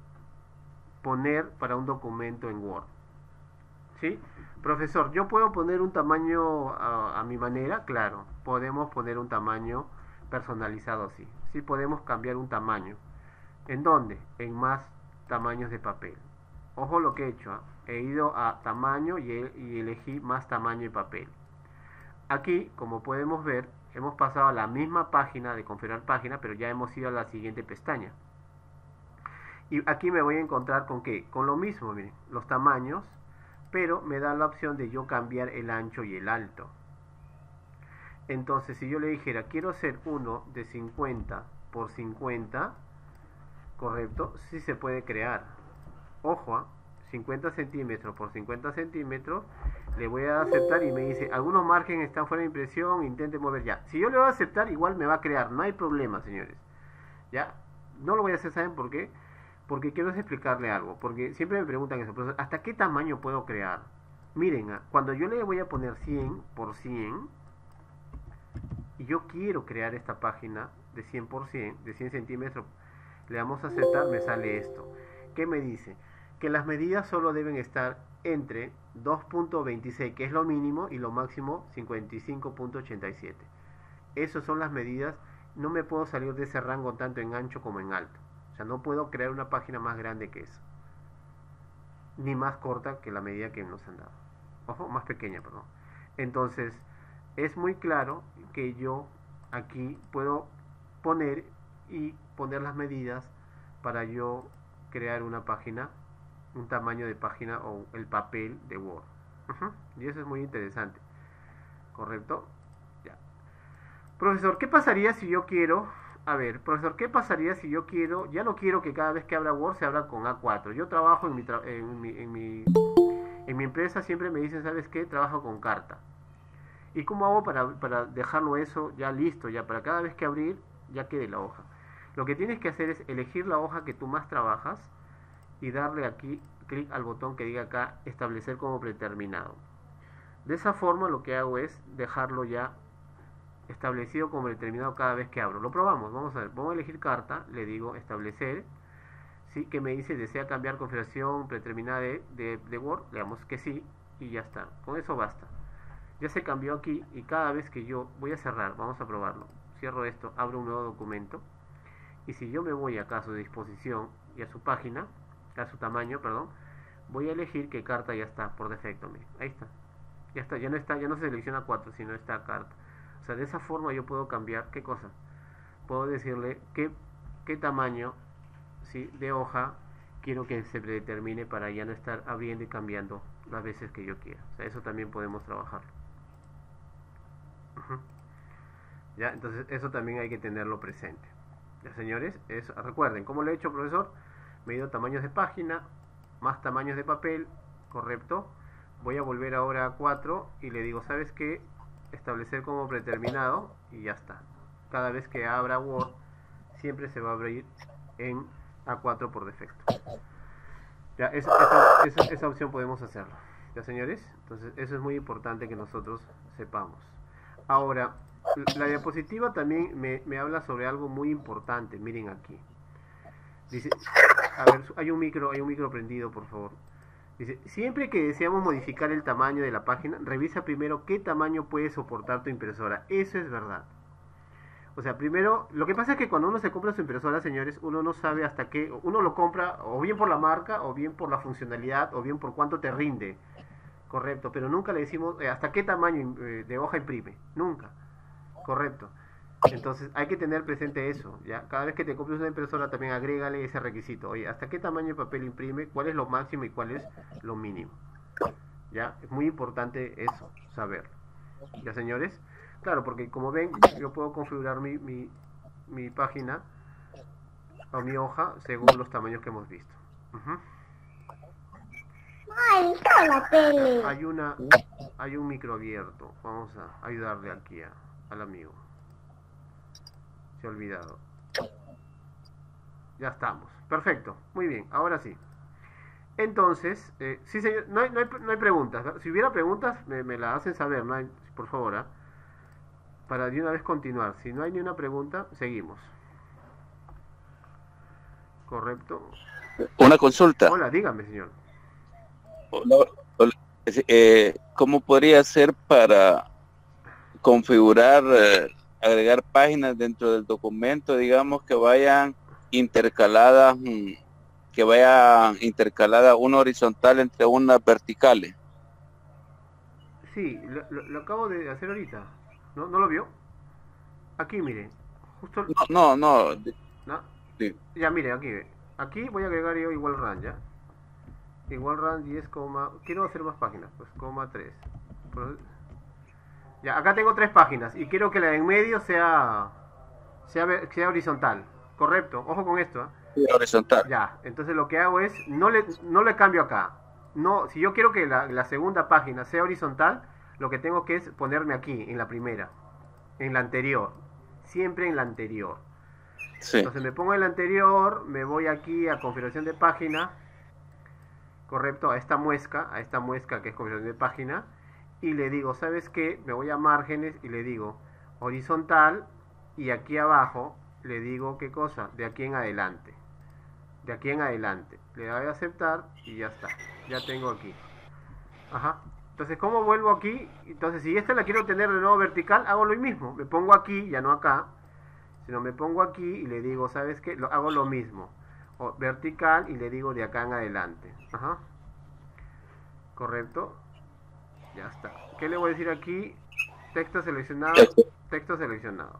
poner para un documento en Word. ¿Sí? Profesor, ¿yo puedo poner un tamaño a, a mi manera? Claro, podemos poner un tamaño personalizado así. Sí, podemos cambiar un tamaño. ¿En dónde? En más tamaños de papel. Ojo lo que he hecho, ¿eh? He ido a tamaño y, he, y elegí más tamaño de papel. Aquí, como podemos ver, hemos pasado a la misma página de configurar página, pero ya hemos ido a la siguiente pestaña. Y aquí me voy a encontrar con ¿qué? Con lo mismo, miren, los tamaños, pero me da la opción de yo cambiar el ancho y el alto. Entonces, si yo le dijera, quiero hacer uno de cincuenta por cincuenta, correcto, sí se puede crear. Ojo, ¿ah? cincuenta centímetros por cincuenta centímetros, le voy a aceptar y me dice, algunos márgenes están fuera de impresión, intente mover ya. Si yo le voy a aceptar, igual me va a crear, no hay problema, señores. Ya, no lo voy a hacer, ¿saben por qué? Porque quiero explicarle algo, porque siempre me preguntan eso, pero ¿hasta qué tamaño puedo crear? Miren, ¿ah? Cuando yo le voy a poner cien por cien, y yo quiero crear esta página de cien por cien, de cien centímetros, le damos a aceptar, me sale esto. ¿Qué me dice? Que las medidas solo deben estar entre dos punto veintiséis, que es lo mínimo, y lo máximo cincuenta y cinco punto ochenta y siete. Esas son las medidas. No me puedo salir de ese rango tanto en ancho como en alto. O sea, no puedo crear una página más grande que eso, ni más corta que la medida que nos han dado. Ojo, más pequeña, perdón. Entonces, es muy claro que yo aquí puedo poner y poner las medidas para yo crear una página, un tamaño de página o el papel de Word. Uh-huh. Y eso es muy interesante. ¿Correcto? Ya. Profesor, ¿qué pasaría si yo quiero... A ver, profesor, ¿qué pasaría si yo quiero... Ya no quiero que cada vez que abra Word se abra con A cuatro. Yo trabajo en mi, tra en mi, en mi, en mi empresa, siempre me dicen, ¿sabes qué? Trabajo con carta. ¿Y cómo hago para, para dejarlo eso ya listo? Ya para cada vez que abrir, ya quede la hoja. Lo que tienes que hacer es elegir la hoja que tú más trabajas y darle aquí clic al botón que diga acá establecer como predeterminado. De esa forma lo que hago es dejarlo ya establecido como predeterminado cada vez que abro. Lo probamos, vamos a ver, vamos a elegir carta, le digo establecer, sí, que me dice desea cambiar configuración predeterminada de, de, de Word, le damos que sí y ya está, con eso basta. Ya se cambió aquí y cada vez que yo voy a cerrar, vamos a probarlo, cierro esto, abro un nuevo documento y si yo me voy acá a su disposición y a su página, a su tamaño, perdón, voy a elegir que carta ya está por defecto, miren, ahí está, ya está, ya no está, ya no se selecciona cuatro, sino está carta. O sea, de esa forma yo puedo cambiar, ¿qué cosa? Puedo decirle qué, qué tamaño, ¿sí?, de hoja quiero que se predetermine para ya no estar abriendo y cambiando las veces que yo quiera. O sea, eso también podemos trabajarlo. Uh-huh. Ya, entonces eso también hay que tenerlo presente. Ya, señores, eso, recuerden, ¿cómo lo he hecho, profesor? Me he ido tamaños de página, más tamaños de papel, correcto. Voy a volver ahora a cuatro y le digo, ¿sabes qué? Establecer como predeterminado y ya está. Cada vez que abra Word, siempre se va a abrir en A cuatro por defecto. Ya, esa, esa, esa, esa opción podemos hacerlo. ¿Ya, señores? Entonces, eso es muy importante que nosotros sepamos. Ahora, la diapositiva también me, me habla sobre algo muy importante. Miren aquí. Dice, a ver, hay un micro, hay un micro prendido, por favor. Dice, siempre que deseamos modificar el tamaño de la página, revisa primero qué tamaño puede soportar tu impresora. Eso es verdad. O sea, primero, lo que pasa es que cuando uno se compra su impresora, señores, uno no sabe hasta qué, uno lo compra o bien por la marca, o bien por la funcionalidad, o bien por cuánto te rinde. Correcto, pero nunca le decimos eh, hasta qué tamaño eh, de hoja imprime. Nunca. Correcto. Entonces hay que tener presente eso, ¿ya? Cada vez que te compres una impresora también agrégale ese requisito. Oye, ¿hasta qué tamaño de papel imprime? ¿Cuál es lo máximo y cuál es lo mínimo? ¿Ya? Es muy importante eso, saber. ¿Ya, señores? Claro, porque como ven, yo puedo configurar mi, mi, mi página o mi hoja según los tamaños que hemos visto. Uh-huh. Ay, la tele. Hay una, hay un micro abierto. Vamos a ayudarle aquí a, al amigo. Se ha olvidado. Ya estamos. Perfecto. Muy bien. Ahora sí. Entonces, eh, sí, señor. No hay, no hay, no hay preguntas. Si hubiera preguntas, me, me la hacen saber. No hay, por favor, ¿eh? Para de una vez continuar. Si no hay ni una pregunta, seguimos. Correcto. Una consulta. Hola, dígame, señor. Hola, hola. Eh, ¿Cómo podría ser para configurar, eh, agregar páginas dentro del documento, digamos, que vayan intercaladas, que vayan intercaladas una horizontal entre unas verticales? Sí, lo, lo, lo acabo de hacer ahorita. ¿No, no lo vio? Aquí, mire. Justo... No, no, no. ¿No? Sí. Ya, mire, aquí. Aquí voy a agregar yo igual run, ¿ya? Igual run diez, quiero hacer más páginas, pues, coma tres. Ya, acá tengo tres páginas y quiero que la de en medio sea sea, ve- sea horizontal, correcto, ojo con esto, ¿eh? Sí, horizontal. Ya, entonces lo que hago es, no le, no le cambio acá. No, si yo quiero que la, la segunda página sea horizontal, lo que tengo que es ponerme aquí, en la primera, en la anterior, siempre en la anterior. Sí. Entonces me pongo en la anterior, me voy aquí a configuración de página, correcto, a esta muesca, a esta muesca que es configuración de página, y le digo, ¿sabes qué? Me voy a márgenes y le digo horizontal, y aquí abajo le digo, ¿qué cosa? De aquí en adelante. De aquí en adelante. Le doy a aceptar y ya está. Ya tengo aquí. Ajá. Entonces, ¿cómo vuelvo aquí? Entonces, si esta la quiero tener de nuevo vertical, hago lo mismo. Me pongo aquí, ya no acá, sino me pongo aquí y le digo, ¿sabes qué? Lo, hago lo mismo. O, vertical y le digo de acá en adelante. Ajá. Correcto. Ya está. ¿Qué le voy a decir aquí? Texto seleccionado. Texto seleccionado.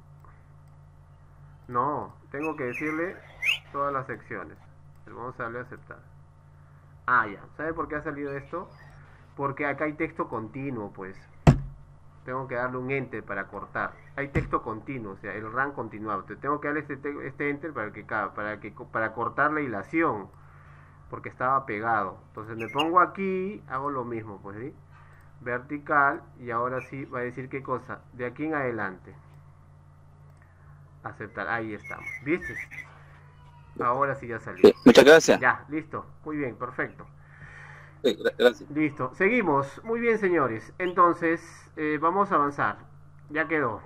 No, tengo que decirle todas las secciones. Vamos a darle a aceptar. Ah, ya. ¿Sabe por qué ha salido esto? Porque acá hay texto continuo, pues. Tengo que darle un enter para cortar. Hay texto continuo, o sea, el run continuado. Te tengo que darle este, te- este enter para que ca- para que para cortar la hilación, porque estaba pegado. Entonces me pongo aquí, hago lo mismo, pues, ¿sí? Vertical, y ahora sí va a decir qué cosa. De aquí en adelante. Aceptar. Ahí estamos. ¿Viste? Ahora sí ya salió. Sí, muchas gracias. Ya, listo. Muy bien, perfecto. Sí, gra- gracias. Listo. Seguimos. Muy bien, señores. Entonces, eh, vamos a avanzar. Ya quedó.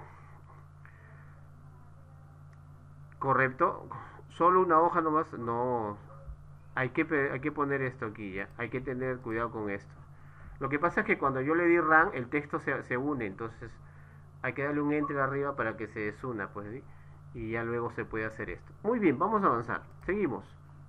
Correcto. Solo una hoja nomás. No. Hay que, pe- hay que poner esto aquí, ya. Hay que tener cuidado con esto. Lo que pasa es que cuando yo le di run, el texto se, se une. Entonces, hay que darle un enter arriba para que se desuna, pues, ¿sí? Y ya luego se puede hacer esto. Muy bien, vamos a avanzar. Seguimos.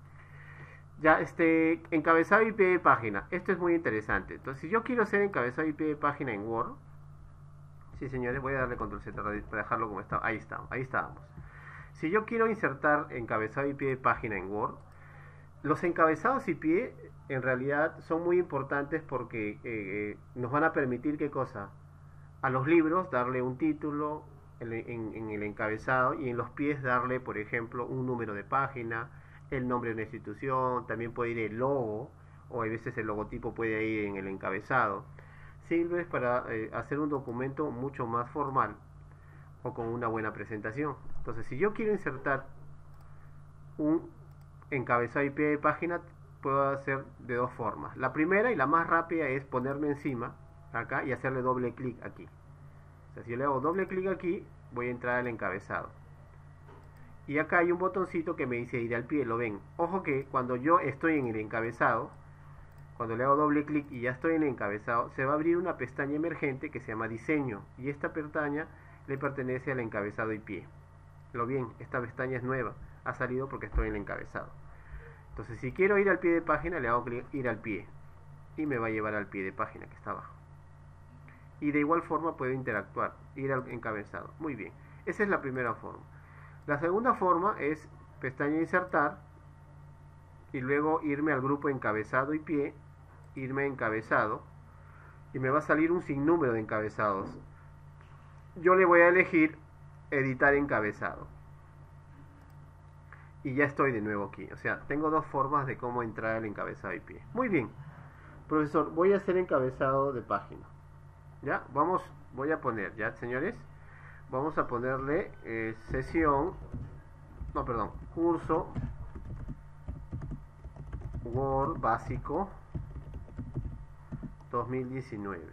Ya, este, encabezado y pie de página. Esto es muy interesante. Entonces, si yo quiero hacer encabezado y pie de página en Word, sí, señores, voy a darle control Z para dejarlo como está. Ahí está, ahí estábamos. Si yo quiero insertar encabezado y pie de página en Word, los encabezados y pie en realidad son muy importantes porque eh, eh, nos van a permitir, ¿qué cosa? A los libros darle un título en, en- en el encabezado, y en los pies darle, por ejemplo, un número de página, el nombre de una institución, también puede ir el logo, o a veces el logotipo puede ir en el encabezado. Sirve para eh, hacer un documento mucho más formal o con una buena presentación. Entonces, si yo quiero insertar un encabezado y pie de página, puedo hacer de dos formas. La primera y la más rápida es ponerme encima acá y hacerle doble clic aquí. O sea, si yo le hago doble clic aquí, voy a entrar al encabezado. Y acá hay un botoncito que me dice ir al pie, ¿lo ven? Ojo que cuando yo estoy en el encabezado, cuando le hago doble clic y ya estoy en el encabezado, se va a abrir una pestaña emergente que se llama diseño, y esta pestaña le pertenece al encabezado y pie. Lo bien, esta pestaña es nueva, ha salido porque estoy en el encabezado. Entonces, si quiero ir al pie de página, le hago clic ir al pie y me va a llevar al pie de página que está abajo. Y de igual forma puedo interactuar, ir al encabezado. Muy bien, esa es la primera forma. La segunda forma es pestaña insertar y luego irme al grupo encabezado y pie, irme a encabezado, y me va a salir un sinnúmero de encabezados. Yo le voy a elegir editar encabezado y ya estoy de nuevo aquí. O sea, tengo dos formas de cómo entrar al encabezado y pie. Muy bien, profesor, voy a hacer encabezado de página. Ya, vamos, voy a poner, ya, señores, vamos a ponerle eh, sesión, no, perdón, curso Word básico dos mil diecinueve.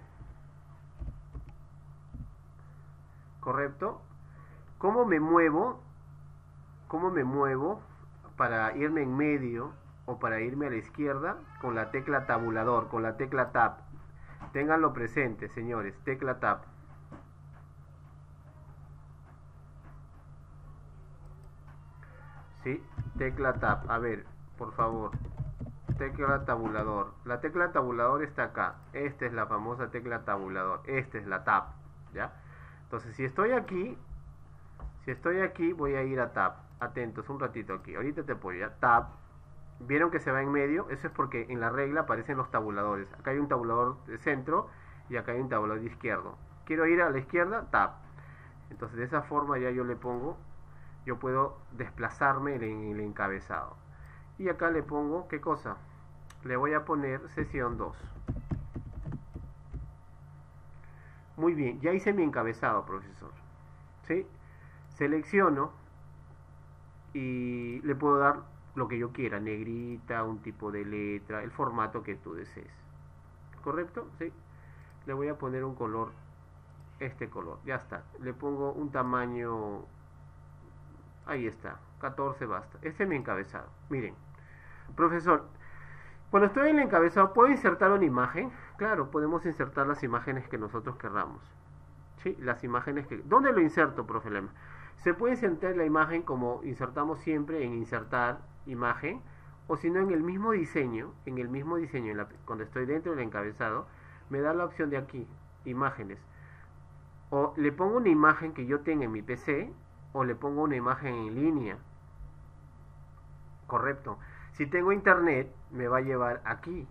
¿Correcto? ¿Cómo me muevo? ¿Cómo me muevo para irme en medio o para irme a la izquierda? Con la tecla tabulador, con la tecla tab. Ténganlo presente, señores, tecla tab. ¿Sí? Tecla tab. A ver, por favor. Tecla tabulador. La tecla tabulador está acá. Esta es la famosa tecla tabulador. Esta es la tab. ¿Ya? Entonces, si estoy aquí, si estoy aquí, voy a ir a tab. Atentos, un ratito aquí. Ahorita te apoyo. ¿Ya? Tab. ¿Vieron que se va en medio? Eso es porque en la regla aparecen los tabuladores. Acá hay un tabulador de centro y acá hay un tabulador de izquierdo. Quiero ir a la izquierda, tab. Entonces, de esa forma ya yo le pongo yo puedo desplazarme en el encabezado. Y acá le pongo, ¿qué cosa? Le voy a poner sesión dos. Muy bien, ya hice mi encabezado, profesor. ¿Sí? Selecciono y le puedo dar lo que yo quiera, negrita, un tipo de letra, el formato que tú desees. ¿Correcto? ¿Sí? Le voy a poner un color, este color, ya está. Le pongo un tamaño, ahí está, catorce basta. Este es mi encabezado. Miren, profesor, cuando estoy en el encabezado, ¿puedo insertar una imagen? Claro, podemos insertar las imágenes que nosotros querramos. ¿Sí? Las imágenes que... ¿Dónde lo inserto, profe Lema? Se puede insertar la imagen como insertamos siempre en insertar imagen, o si no en el mismo diseño, en el mismo diseño, en la, cuando estoy dentro del encabezado, me da la opción de aquí, imágenes. O le pongo una imagen que yo tenga en mi P C, o le pongo una imagen en línea. Correcto. Si tengo internet, me va a llevar aquí.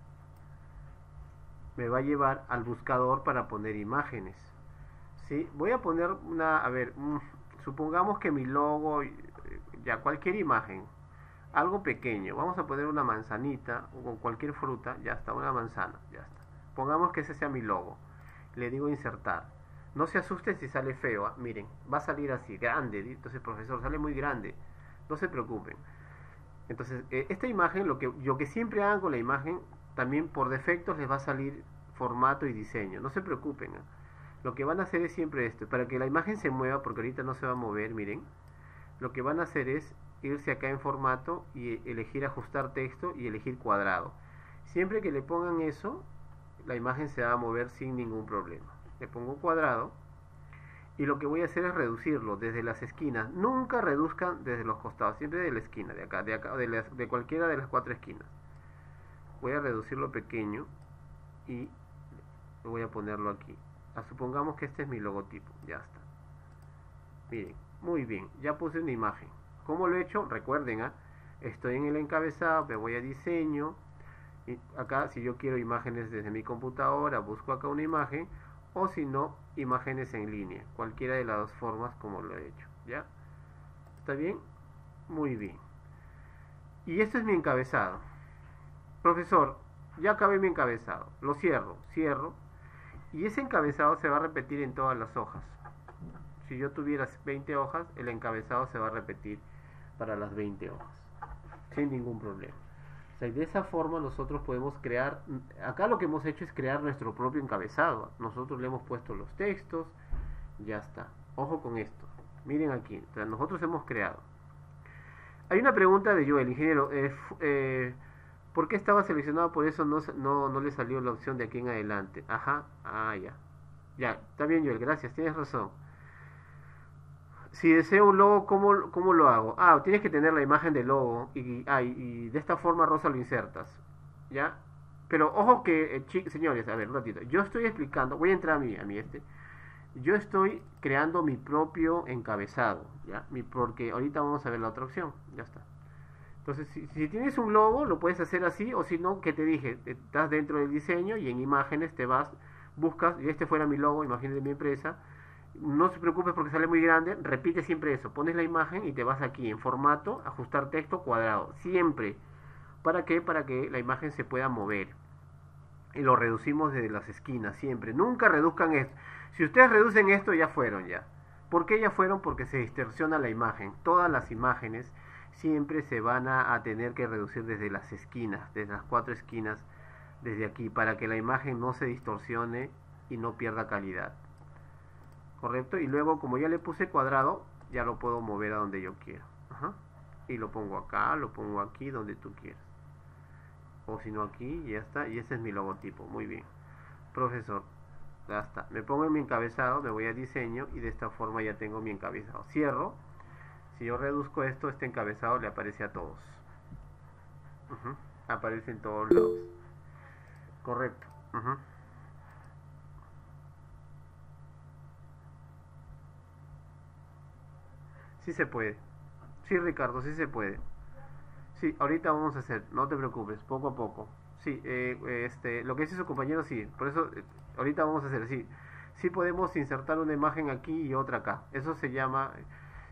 Me va a llevar al buscador para poner imágenes. ¿Sí? Voy a poner una, a ver, mmm, supongamos que mi logo, ya cualquier imagen, algo pequeño, vamos a poner una manzanita o cualquier fruta, ya está, una manzana, ya está. Pongamos que ese sea mi logo. Le digo insertar. No se asusten si sale feo, ¿eh? Miren, va a salir así, grande. Entonces, profesor, sale muy grande. No se preocupen. Entonces, eh, esta imagen, lo que yo que siempre hago con la imagen, también por defecto les va a salir formato y diseño. No se preocupen, ¿eh? Lo que van a hacer es siempre esto. Para que la imagen se mueva, porque ahorita no se va a mover, miren. Lo que van a hacer es irse acá en formato y elegir ajustar texto y elegir cuadrado. Siempre que le pongan eso, la imagen se va a mover sin ningún problema. Le pongo cuadrado y lo que voy a hacer es reducirlo desde las esquinas. Nunca reduzcan desde los costados, siempre de la esquina, de acá, de acá, de, las, de cualquiera de las cuatro esquinas. Voy a reducirlo pequeño y voy a ponerlo aquí. Ah, supongamos que este es mi logotipo, ya está. Miren, muy bien, ya puse una imagen. ¿Cómo lo he hecho? Recuerden, ¿eh? Estoy en el encabezado, me voy a diseño. Y acá, si yo quiero imágenes desde mi computadora, busco acá una imagen. O si no, imágenes en línea. Cualquiera de las dos formas como lo he hecho. ¿Ya? ¿Está bien? Muy bien. Y esto es mi encabezado. Profesor, ya acabé mi encabezado. Lo cierro, cierro. Y ese encabezado se va a repetir en todas las hojas. Si yo tuviera veinte hojas, el encabezado se va a repetir para las veinte hojas. Sin ningún problema. O sea, de esa forma nosotros podemos crear, acá lo que hemos hecho es crear nuestro propio encabezado. Nosotros le hemos puesto los textos, ya está. Ojo con esto. Miren aquí, o sea, nosotros hemos creado. Hay una pregunta de Joel, ingeniero. Eh, eh, ¿Por qué estaba seleccionado? Por eso no, no, no le salió la opción de aquí en adelante. Ajá, ah, ya. Ya, está bien, Joel, gracias, tienes razón. Si deseo un logo, ¿cómo, ¿cómo lo hago? Ah, tienes que tener la imagen del logo y, ah, y, y de esta forma, Rosa, lo insertas. ¿Ya? Pero ojo que, eh, señores, a ver, un ratito. Yo estoy explicando, voy a entrar a mi, a mi este. Yo estoy creando mi propio encabezado, ¿ya? Mi, porque ahorita vamos a ver la otra opción, ya está. Entonces, si, si tienes un logo, lo puedes hacer así, o si no, que te dije, estás dentro del diseño y en imágenes te vas, buscas, y este fuera mi logo, imagen de mi empresa. No se preocupes porque sale muy grande, repite siempre eso, pones la imagen y te vas aquí en formato, ajustar texto, cuadrado, siempre. ¿Para qué? Para que la imagen se pueda mover. Y lo reducimos desde las esquinas, siempre. Nunca reduzcan esto. Si ustedes reducen esto, ya fueron ya. ¿Por qué ya fueron? Porque se distorsiona la imagen. Todas las imágenes siempre se van a, a tener que reducir desde las esquinas, desde las cuatro esquinas, desde aquí, para que la imagen no se distorsione y no pierda calidad. Correcto, y luego como ya le puse cuadrado, ya lo puedo mover a donde yo quiera. Ajá. Y lo pongo acá, lo pongo aquí, donde tú quieras. O si no aquí, y ya está. Y ese es mi logotipo, muy bien. Profesor, ya está. Me pongo en mi encabezado, me voy a diseño y de esta forma ya tengo mi encabezado. Cierro. Si yo reduzco esto, este encabezado le aparece a todos. Uh-huh. Aparece en todos lados. Correcto. Uh-huh. Sí se puede. Sí, Ricardo, sí se puede. Sí, ahorita vamos a hacer, no te preocupes, poco a poco. Sí, eh, este, lo que dice su compañero, sí. Por eso, eh, ahorita vamos a hacer, sí. Sí podemos insertar una imagen aquí y otra acá. Eso se llama...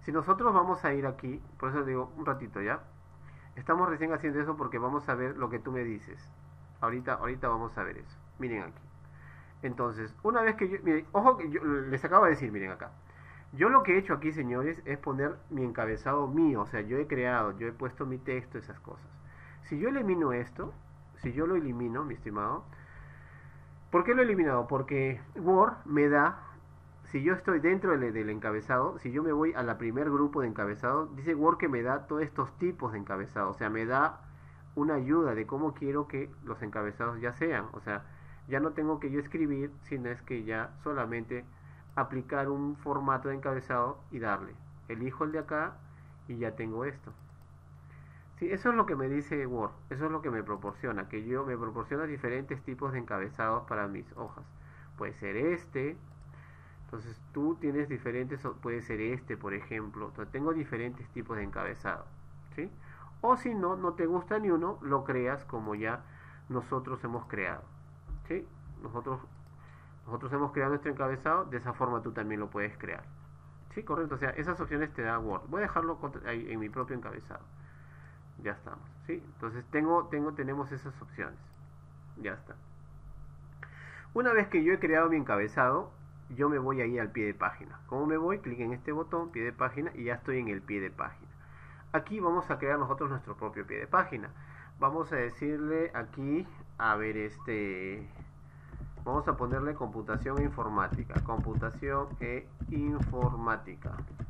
Si nosotros vamos a ir aquí, por eso digo un ratito ya, estamos recién haciendo eso porque vamos a ver lo que tú me dices. Ahorita, ahorita vamos a ver eso. Miren aquí. Entonces, una vez que yo, miren, ojo que yo les acabo de decir, miren acá. Yo lo que he hecho aquí, señores, es poner mi encabezado mío, o sea, yo he creado, yo he puesto mi texto, esas cosas. Si yo elimino esto, si yo lo elimino, mi estimado, ¿por qué lo he eliminado? Porque Word me da, si yo estoy dentro del, del encabezado, si yo me voy a la primer grupo de encabezado, dice Word que me da todos estos tipos de encabezado, o sea, me da una ayuda de cómo quiero que los encabezados ya sean, o sea, ya no tengo que yo escribir, sino es que ya solamente aplicar un formato de encabezado y darle, elijo el de acá y ya tengo esto. Sí, eso es lo que me dice Word, eso es lo que me proporciona, que yo me proporciona diferentes tipos de encabezados para mis hojas. Puede ser este, entonces tú tienes diferentes, puede ser este, por ejemplo, entonces tengo diferentes tipos de encabezado, ¿sí? O si no, no te gusta ni uno, lo creas como ya nosotros hemos creado, ¿sí? Nosotros, nosotros hemos creado nuestro encabezado, de esa forma tú también lo puedes crear, ¿sí? Correcto, o sea, esas opciones te da Word. Voy a dejarlo ahí en mi propio encabezado. Ya estamos, ¿sí? Entonces tengo, tengo, tenemos esas opciones. Ya está. Una vez que yo he creado mi encabezado, yo me voy ahí al pie de página. ¿Cómo me voy? Clic en este botón, pie de página, y ya estoy en el pie de página. Aquí vamos a crear nosotros nuestro propio pie de página. Vamos a decirle aquí, a ver, este... vamos a ponerle computación e informática. Computación e informática.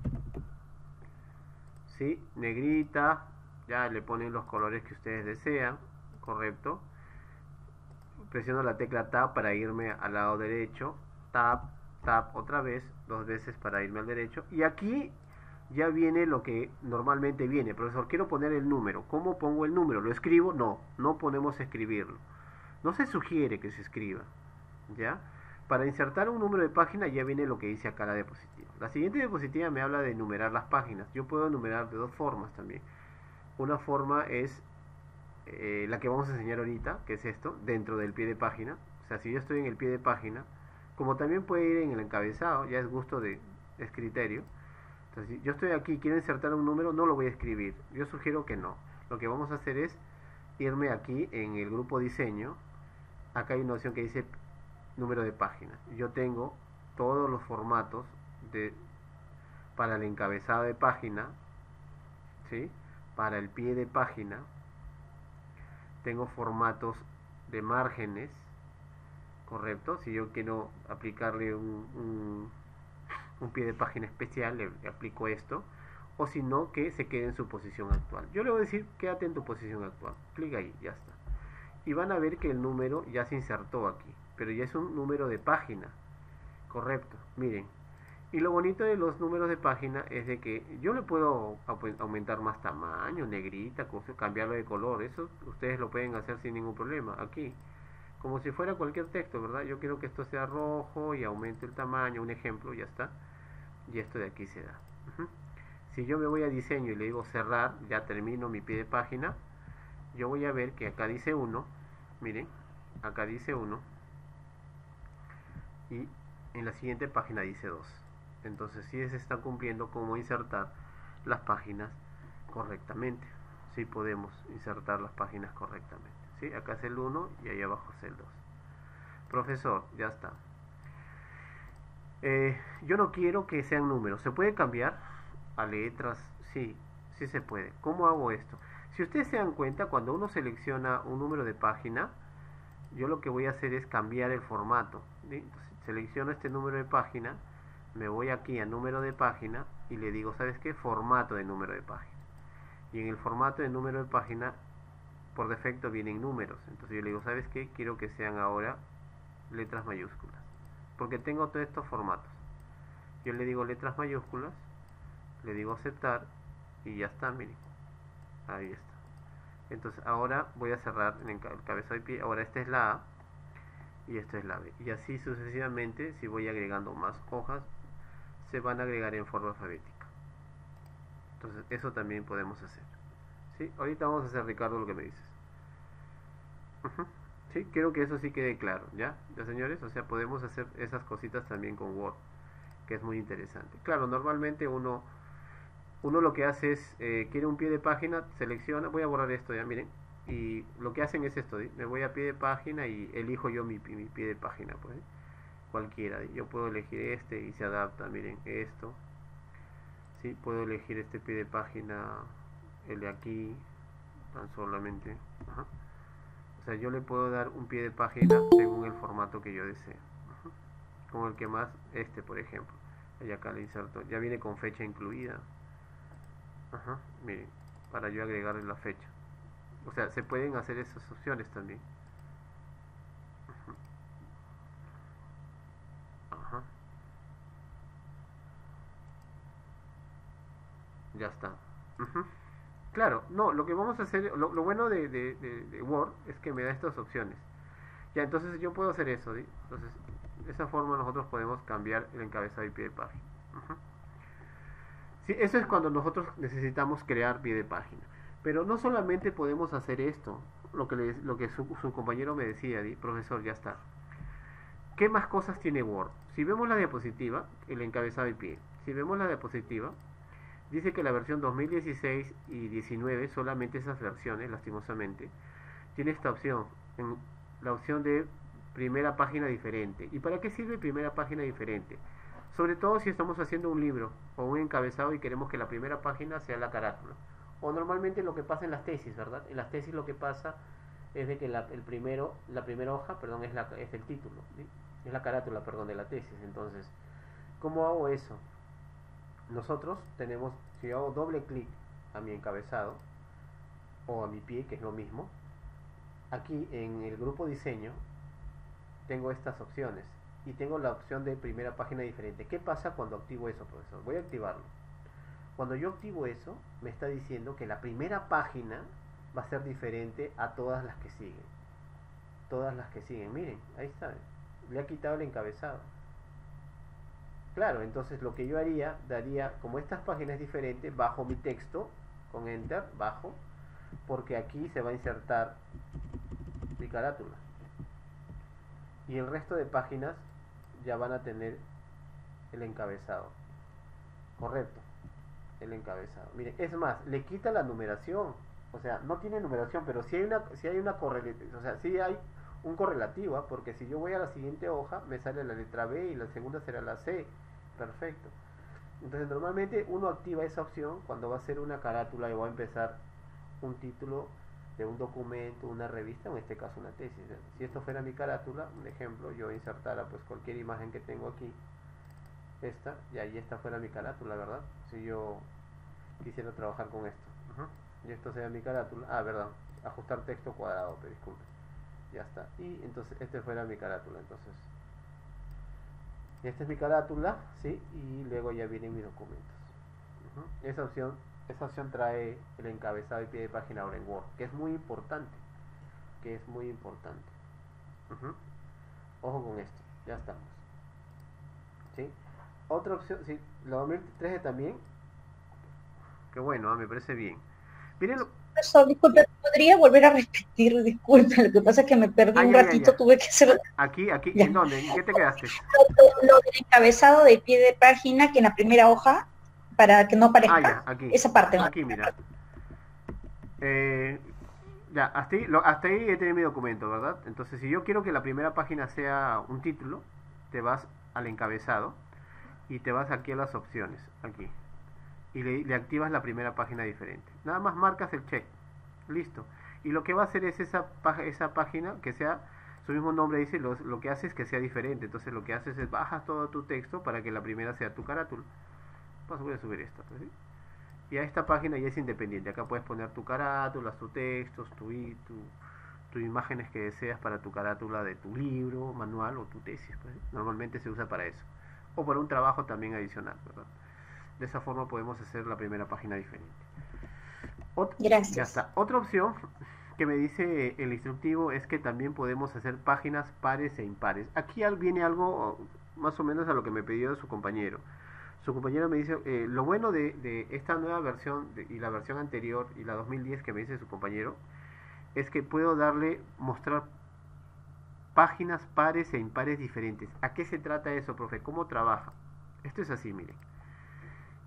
¿Sí? Negrita. Ya le ponen los colores que ustedes desean, correcto. Presiono la tecla Tab para irme al lado derecho, Tab, Tab otra vez, dos veces para irme al derecho. Y aquí ya viene lo que normalmente viene. Profesor, quiero poner el número. ¿Cómo pongo el número? ¿Lo escribo? No, no ponemos escribirlo. No se sugiere que se escriba, ¿ya? Para insertar un número de página ya viene lo que dice acá la diapositiva. La siguiente diapositiva me habla de enumerar las páginas. Yo puedo enumerar de dos formas también. Una forma es eh, la que vamos a enseñar ahorita, que es esto, dentro del pie de página. O sea, si yo estoy en el pie de página, como también puede ir en el encabezado, ya es gusto de, es criterio. Entonces, si yo estoy aquí, quiero insertar un número, no lo voy a escribir. Yo sugiero que no. Lo que vamos a hacer es irme aquí en el grupo diseño. Acá hay una opción que dice número de página. Yo tengo todos los formatos de para el encabezado de página, ¿sí? Para el pie de página tengo formatos de márgenes, correcto. Si yo quiero aplicarle un, un, un pie de página especial, le, le aplico esto, o si no, que se quede en su posición actual. Yo le voy a decir quédate en tu posición actual, clic ahí, ya está, y van a ver que el número ya se insertó aquí, pero ya es un número de página, correcto. Miren, y lo bonito de los números de página es de que yo le puedo aumentar más tamaño, negrita, cambiarlo de color. Eso ustedes lo pueden hacer sin ningún problema. Aquí, como si fuera cualquier texto, ¿verdad? Yo quiero que esto sea rojo y aumente el tamaño, un ejemplo, ya está. Y esto de aquí se da. Uh-huh. Si yo me voy a diseño y le digo cerrar, ya termino mi pie de página, yo voy a ver que acá dice uno, miren, acá dice uno, y en la siguiente página dice dos. Entonces sí se está cumpliendo cómo insertar las páginas correctamente. Sí podemos insertar las páginas correctamente. ¿Sí? Acá es el uno y ahí abajo es el dos. Profesor, ya está. Eh, yo no quiero que sean números. ¿Se puede cambiar a letras? Sí, sí se puede. ¿Cómo hago esto? Si ustedes se dan cuenta, cuando uno selecciona un número de página, yo lo que voy a hacer es cambiar el formato. ¿Sí? Entonces, selecciono este número de página, me voy aquí a número de página y le digo, ¿sabes qué? Formato de número de página. Y en el formato de número de página, por defecto vienen números. Entonces yo le digo, ¿sabes qué? Quiero que sean ahora letras mayúsculas, porque tengo todos estos formatos. Yo le digo letras mayúsculas, le digo aceptar y ya está, miren. Ahí está. Entonces ahora voy a cerrar en el cabezado y pie. Ahora esta es la A y esta es la B. Y así sucesivamente, si voy agregando más hojas, se van a agregar en forma alfabética. Entonces eso también podemos hacer. ¿Sí? Ahorita vamos a hacer, Ricardo, lo que me dices. Uh-huh. Sí, quiero que eso sí quede claro, ¿ya? ¿Ya, señores? O sea, podemos hacer esas cositas también con Word, que es muy interesante. Claro, normalmente uno uno lo que hace es, eh, quiere un pie de página, selecciona, voy a borrar esto ya, miren, y lo que hacen es esto, ¿sí? Me voy a pie de página y elijo yo mi, mi pie de página, pues, ¿sí? Cualquiera, ¿sí? Yo puedo elegir este y se adapta, miren, esto, ¿sí? Puedo elegir este pie de página, el de aquí, tan solamente, ajá. O sea, yo le puedo dar un pie de página según el formato que yo desee, ajá. Como el que más, este por ejemplo, y acá le inserto, ya viene con fecha incluida. Ajá, miren, para yo agregarle la fecha. O sea, se pueden hacer esas opciones también. Ajá. Ya está. Ujú. Claro, no, lo que vamos a hacer, lo, lo bueno de, de, de, de Word es que me da estas opciones. Ya, entonces yo puedo hacer eso, ¿sí? Entonces, de esa forma nosotros podemos cambiar el encabezado y pie de página. Ujú. Sí, eso es cuando nosotros necesitamos crear pie de página. Pero no solamente podemos hacer esto, lo que, le, lo que su, su compañero me decía, ¿sí? Profesor, ya está. ¿Qué más cosas tiene Word? Si vemos la diapositiva, el encabezado y pie. Si vemos la diapositiva, dice que la versión dos mil dieciséis y diecinueve, solamente esas versiones, lastimosamente, tiene esta opción, en la opción de primera página diferente. ¿Y para qué sirve primera página diferente? Sobre todo si estamos haciendo un libro o un encabezado y queremos que la primera página sea la carátula. O normalmente lo que pasa en las tesis, ¿verdad? En las tesis lo que pasa es de que la, el primero, la primera hoja, perdón, es, la, es el título, ¿sí? Es la carátula, perdón, de la tesis. Entonces, ¿cómo hago eso? Nosotros tenemos, si yo hago doble clic a mi encabezado o a mi pie, que es lo mismo, aquí en el grupo diseño tengo estas opciones y tengo la opción de primera página diferente. ¿Qué pasa cuando activo eso, profesor? Voy a activarlo. Cuando yo activo eso, me está diciendo que la primera página va a ser diferente a todas las que siguen. Todas las que siguen. Miren, ahí está. Le ha quitado el encabezado. Claro, entonces lo que yo haría, daría, como estas páginas diferentes, bajo mi texto, con Enter, bajo, porque aquí se va a insertar mi carátula. Y el resto de páginas ya van a tener el encabezado. Correcto. El encabezado. Miren, es más, le quita la numeración. O sea, no tiene numeración, pero si hay una, si hay una correlativa, o sea, si hay un correlativa, porque si yo voy a la siguiente hoja, me sale la letra B y la segunda será la C. Perfecto. Entonces, normalmente uno activa esa opción cuando va a hacer una carátula y va a empezar un título de un documento, una revista, en este caso una tesis. Si esto fuera mi carátula, un ejemplo, yo insertara pues cualquier imagen que tengo aquí, esta, y ahí esta fuera mi carátula, ¿verdad? Si yo quisiera trabajar con esto. Uh-huh. Y esto sea mi carátula. Ah, verdad. Ajustar texto cuadrado, pero disculpe. Ya está. Y entonces este fuera mi carátula, entonces. Y esta es mi carátula, ¿sí? Y luego ya vienen mis documentos. Uh-huh. Esa opción, esa opción trae el encabezado y pie de página ahora en Word, que es muy importante. Que es muy importante. Uh-huh. Ojo con esto. Ya estamos. ¿Sí? Otra opción, sí, la dos mil trece también. Qué bueno, ah, me parece bien. Miren lo... Eso, disculpe, ¿podría volver a repetir? Disculpe, lo que pasa es que me perdí ah, un ya, ratito, ya, ya. tuve que hacer... Aquí, aquí, ya. ¿en dónde? ¿En qué te quedaste? Lo, lo del encabezado de pie de página, que en la primera hoja, para que no aparezca, ah, ya, aquí. esa parte. ¿No? Aquí, mira. Eh, ya, hasta ahí, lo, hasta ahí he tenido mi documento, ¿verdad? Entonces, si yo quiero que la primera página sea un título, te vas al encabezado y te vas aquí a las opciones, aquí. Y le, le activas la primera página diferente. Nada más marcas el check. Listo. Y lo que va a hacer es esa, esa página que sea, su mismo nombre dice, lo, lo que hace es que sea diferente. Entonces lo que haces es bajas todo tu texto para que la primera sea tu carátula. Pues voy a subir esta. ¿Sí? Y a esta página ya es independiente. Acá puedes poner tu carátula, tus textos, tu, tu, tu imágenes que deseas para tu carátula de tu libro, manual o tu tesis. Pues, ¿sí? Normalmente se usa para eso. O para un trabajo también adicional, ¿verdad? De esa forma podemos hacer la primera página diferente. Ot Gracias. Ya está. Otra opción que me dice el instructivo es que también podemos hacer páginas pares e impares. Aquí viene algo más o menos a lo que me pidió su compañero. Su compañero me dice, eh, lo bueno de, de esta nueva versión de, y la versión anterior y la dos mil diez que me dice su compañero, es que puedo darle, mostrar páginas pares e impares diferentes. ¿A qué se trata eso, profe? ¿Cómo trabaja? Esto es así, miren.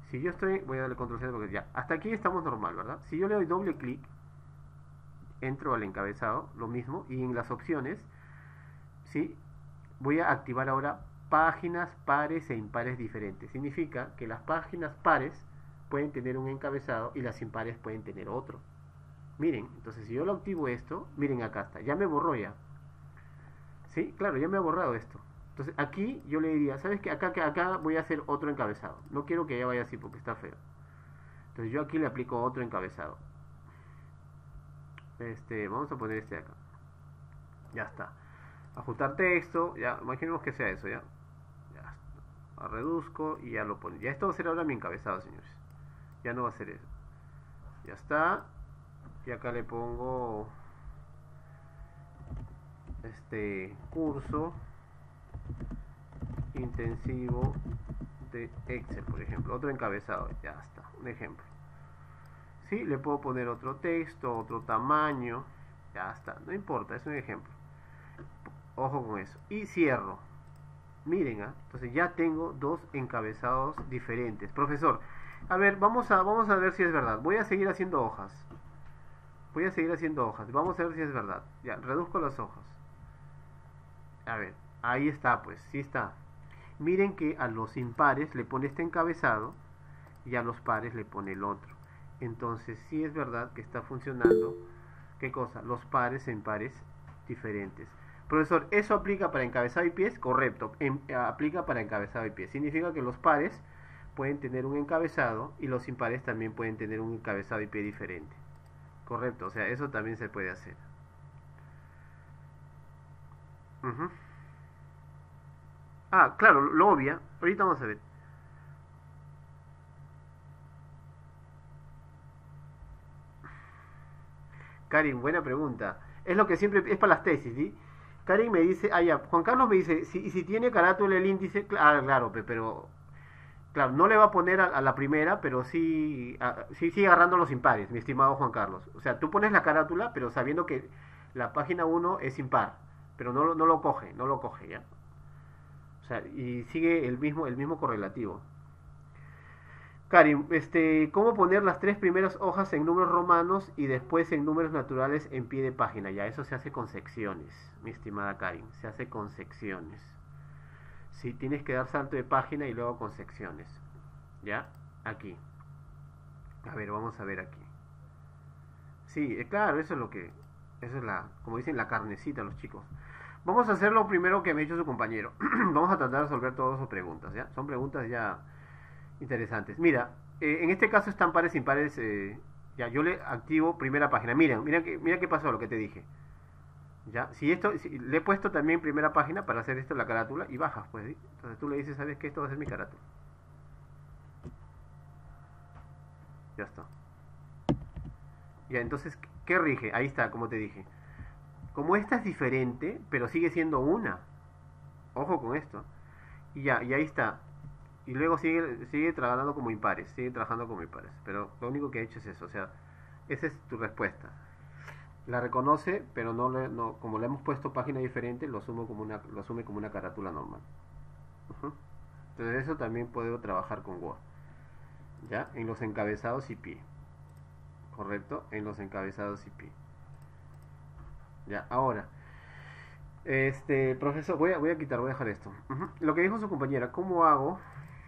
Si yo estoy, voy a darle control C porque ya, hasta aquí estamos normal, ¿verdad? Si yo le doy doble clic, entro al encabezado, lo mismo, y en las opciones, ¿sí? Voy a activar ahora páginas pares e impares diferentes. Significa que las páginas pares pueden tener un encabezado y las impares pueden tener otro. Miren, entonces si yo lo activo esto, miren acá está, ya me borró ya. ¿Sí? Claro, ya me ha borrado esto. Entonces aquí yo le diría, ¿sabes qué? Acá, acá voy a hacer otro encabezado. No quiero que ya vaya así porque está feo. Entonces yo aquí le aplico otro encabezado. Este, vamos a poner este acá. Ya está. Ajustar texto, ya, imaginemos que sea eso, ya. Ya está. Reduzco y ya lo pone. Ya esto va a ser ahora mi encabezado, señores. Ya no va a ser eso. Ya está. Y acá le pongo este curso intensivo de Excel, por ejemplo, otro encabezado, ya está, un ejemplo. Sí, le puedo poner otro texto, otro tamaño, ya está, no importa, es un ejemplo. Ojo con eso. Y cierro. Miren, ¿eh? Entonces ya tengo dos encabezados diferentes. Profesor, a ver, vamos a, vamos a ver si es verdad. Voy a seguir haciendo hojas. Voy a seguir haciendo hojas. Vamos a ver si es verdad. Ya, reduzco las hojas. A ver, ahí está, pues, sí está. Miren que a los impares le pone este encabezado y a los pares le pone el otro. Entonces sí es verdad que está funcionando. ¿Qué cosa? Los pares e impares diferentes. Profesor, ¿eso aplica para encabezado y pies? Correcto, en, aplica para encabezado y pies. Significa que los pares pueden tener un encabezado y los impares también pueden tener un encabezado y pie diferente. Correcto, o sea, eso también se puede hacer. Uh-huh. Ah, claro, lo obvia. Ahorita vamos a ver. Karin, buena pregunta. Es lo que siempre es para las tesis, ¿sí? Karin me dice, ah, ya, Juan Carlos me dice, si, si tiene carátula el índice, ah, claro, pero, claro, no le va a poner a, a la primera, pero sí, a, sí sigue agarrando los impares, mi estimado Juan Carlos. O sea, tú pones la carátula, pero sabiendo que la página uno es impar, pero no, no lo coge, no lo coge, ¿ya? O sea, y sigue el mismo, el mismo correlativo. Karim, este, ¿cómo poner las tres primeras hojas en números romanos y después en números naturales en pie de página? Ya, eso se hace con secciones, mi estimada Karim, se hace con secciones. Sí, tienes que dar salto de página y luego con secciones. ¿Ya? Aquí. A ver, vamos a ver aquí. Sí, claro, eso es lo que, eso es la, como dicen, la carnecita los chicos. Vamos a hacer lo primero que me ha hecho su compañero. Vamos a tratar de resolver todas sus preguntas, ¿ya? Son preguntas ya interesantes. Mira, eh, en este caso están pares impares. Eh, ya, yo le activo primera página. Miren, mira que, mira qué pasó, lo que te dije. Ya, si esto, si, le he puesto también primera página para hacer esto en la carátula y bajas, pues, ¿sí? Entonces tú le dices, ¿sabes qué? Esto va a ser mi carátula. Ya está. Ya, entonces, ¿qué rige? Ahí está, como te dije. Como esta es diferente, pero sigue siendo una. Ojo con esto. Y ya, y ahí está. Y luego sigue, sigue trabajando como impares, sigue trabajando como impares. Pero lo único que ha hecho es eso, o sea, esa es tu respuesta. La reconoce, pero no, le, no como le hemos puesto página diferente, lo asume como una, lo asume como una carátula normal. Uh-huh. Entonces eso también puedo trabajar con Word. ¿Ya? En los encabezados y pie. ¿Correcto? En los encabezados y pie. Ya, ahora. Este, profesor, voy a, voy a quitar, voy a dejar esto. Uh-huh. Lo que dijo su compañera, ¿cómo hago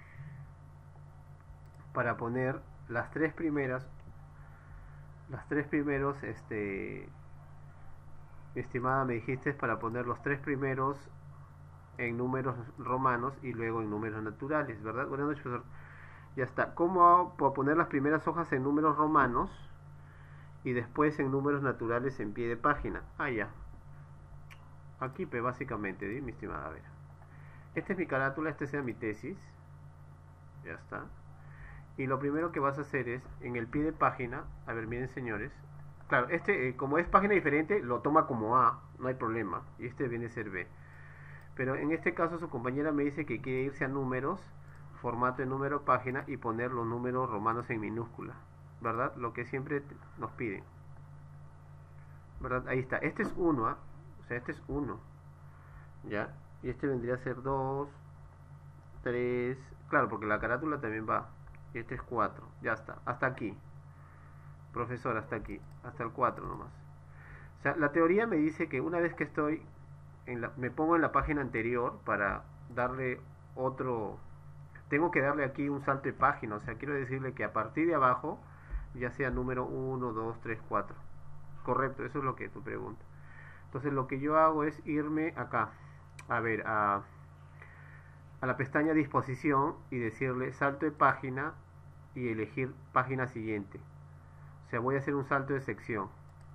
para poner las tres primeras, las tres primeros, este, estimada, me dijiste, para poner los tres primeros en números romanos y luego en números naturales, ¿verdad? Buenas noches, profesor. Ya está. ¿Cómo hago para poner las primeras hojas en números romanos y después en números naturales en pie de página? Ah, ya. Aquí, pues, básicamente, ¿sí? Mi estimada, a ver. Esta es mi carátula, esta sea mi tesis. Ya está. Y lo primero que vas a hacer es, en el pie de página, a ver, miren, señores. Claro, este, eh, como es página diferente, lo toma como A, no hay problema. Y este viene a ser B. Pero en este caso, su compañera me dice que quiere irse a números, formato de número, página, y poner los números romanos en minúscula, ¿verdad? Lo que siempre nos piden, ¿verdad? Ahí está. Este es uno, ¿eh? O sea, este es uno, ¿ya? Y este vendría a ser dos, tres, claro, porque la carátula también va y este es cuatro, ya está, hasta aquí, profesor, hasta aquí, hasta el cuatro nomás. O sea, la teoría me dice que una vez que estoy, en la, me pongo en la página anterior para darle otro, tengo que darle aquí un salto de página, o sea, quiero decirle que a partir de abajo, ya sea número uno, dos, tres, cuatro. Correcto, eso es lo que tu pregunta. Entonces lo que yo hago es irme acá, a ver, a, a la pestaña disposición y decirle salto de página y elegir página siguiente. O sea, voy a hacer un salto de sección.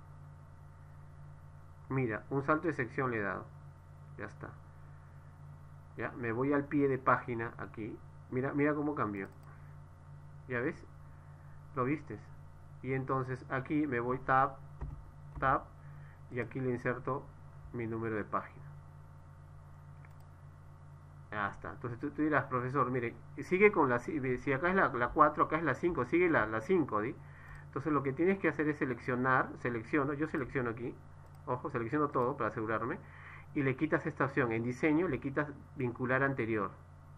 Mira, un salto de sección le he dado. Ya está. Ya, me voy al pie de página aquí. Mira, mira cómo cambió. ¿Ya ves? ¿Lo vistes? Y entonces aquí me voy tab, tab, y aquí le inserto mi número de página. Ya está. Entonces tú, tú dirás, profesor, mire, sigue con la, si acá es la, la cuatro, acá es la cinco, sigue la, la cinco, ¿sí? Entonces lo que tienes que hacer es seleccionar, selecciono, yo selecciono aquí, ojo, selecciono todo para asegurarme, y le quitas esta opción, en diseño le quitas vincular anterior.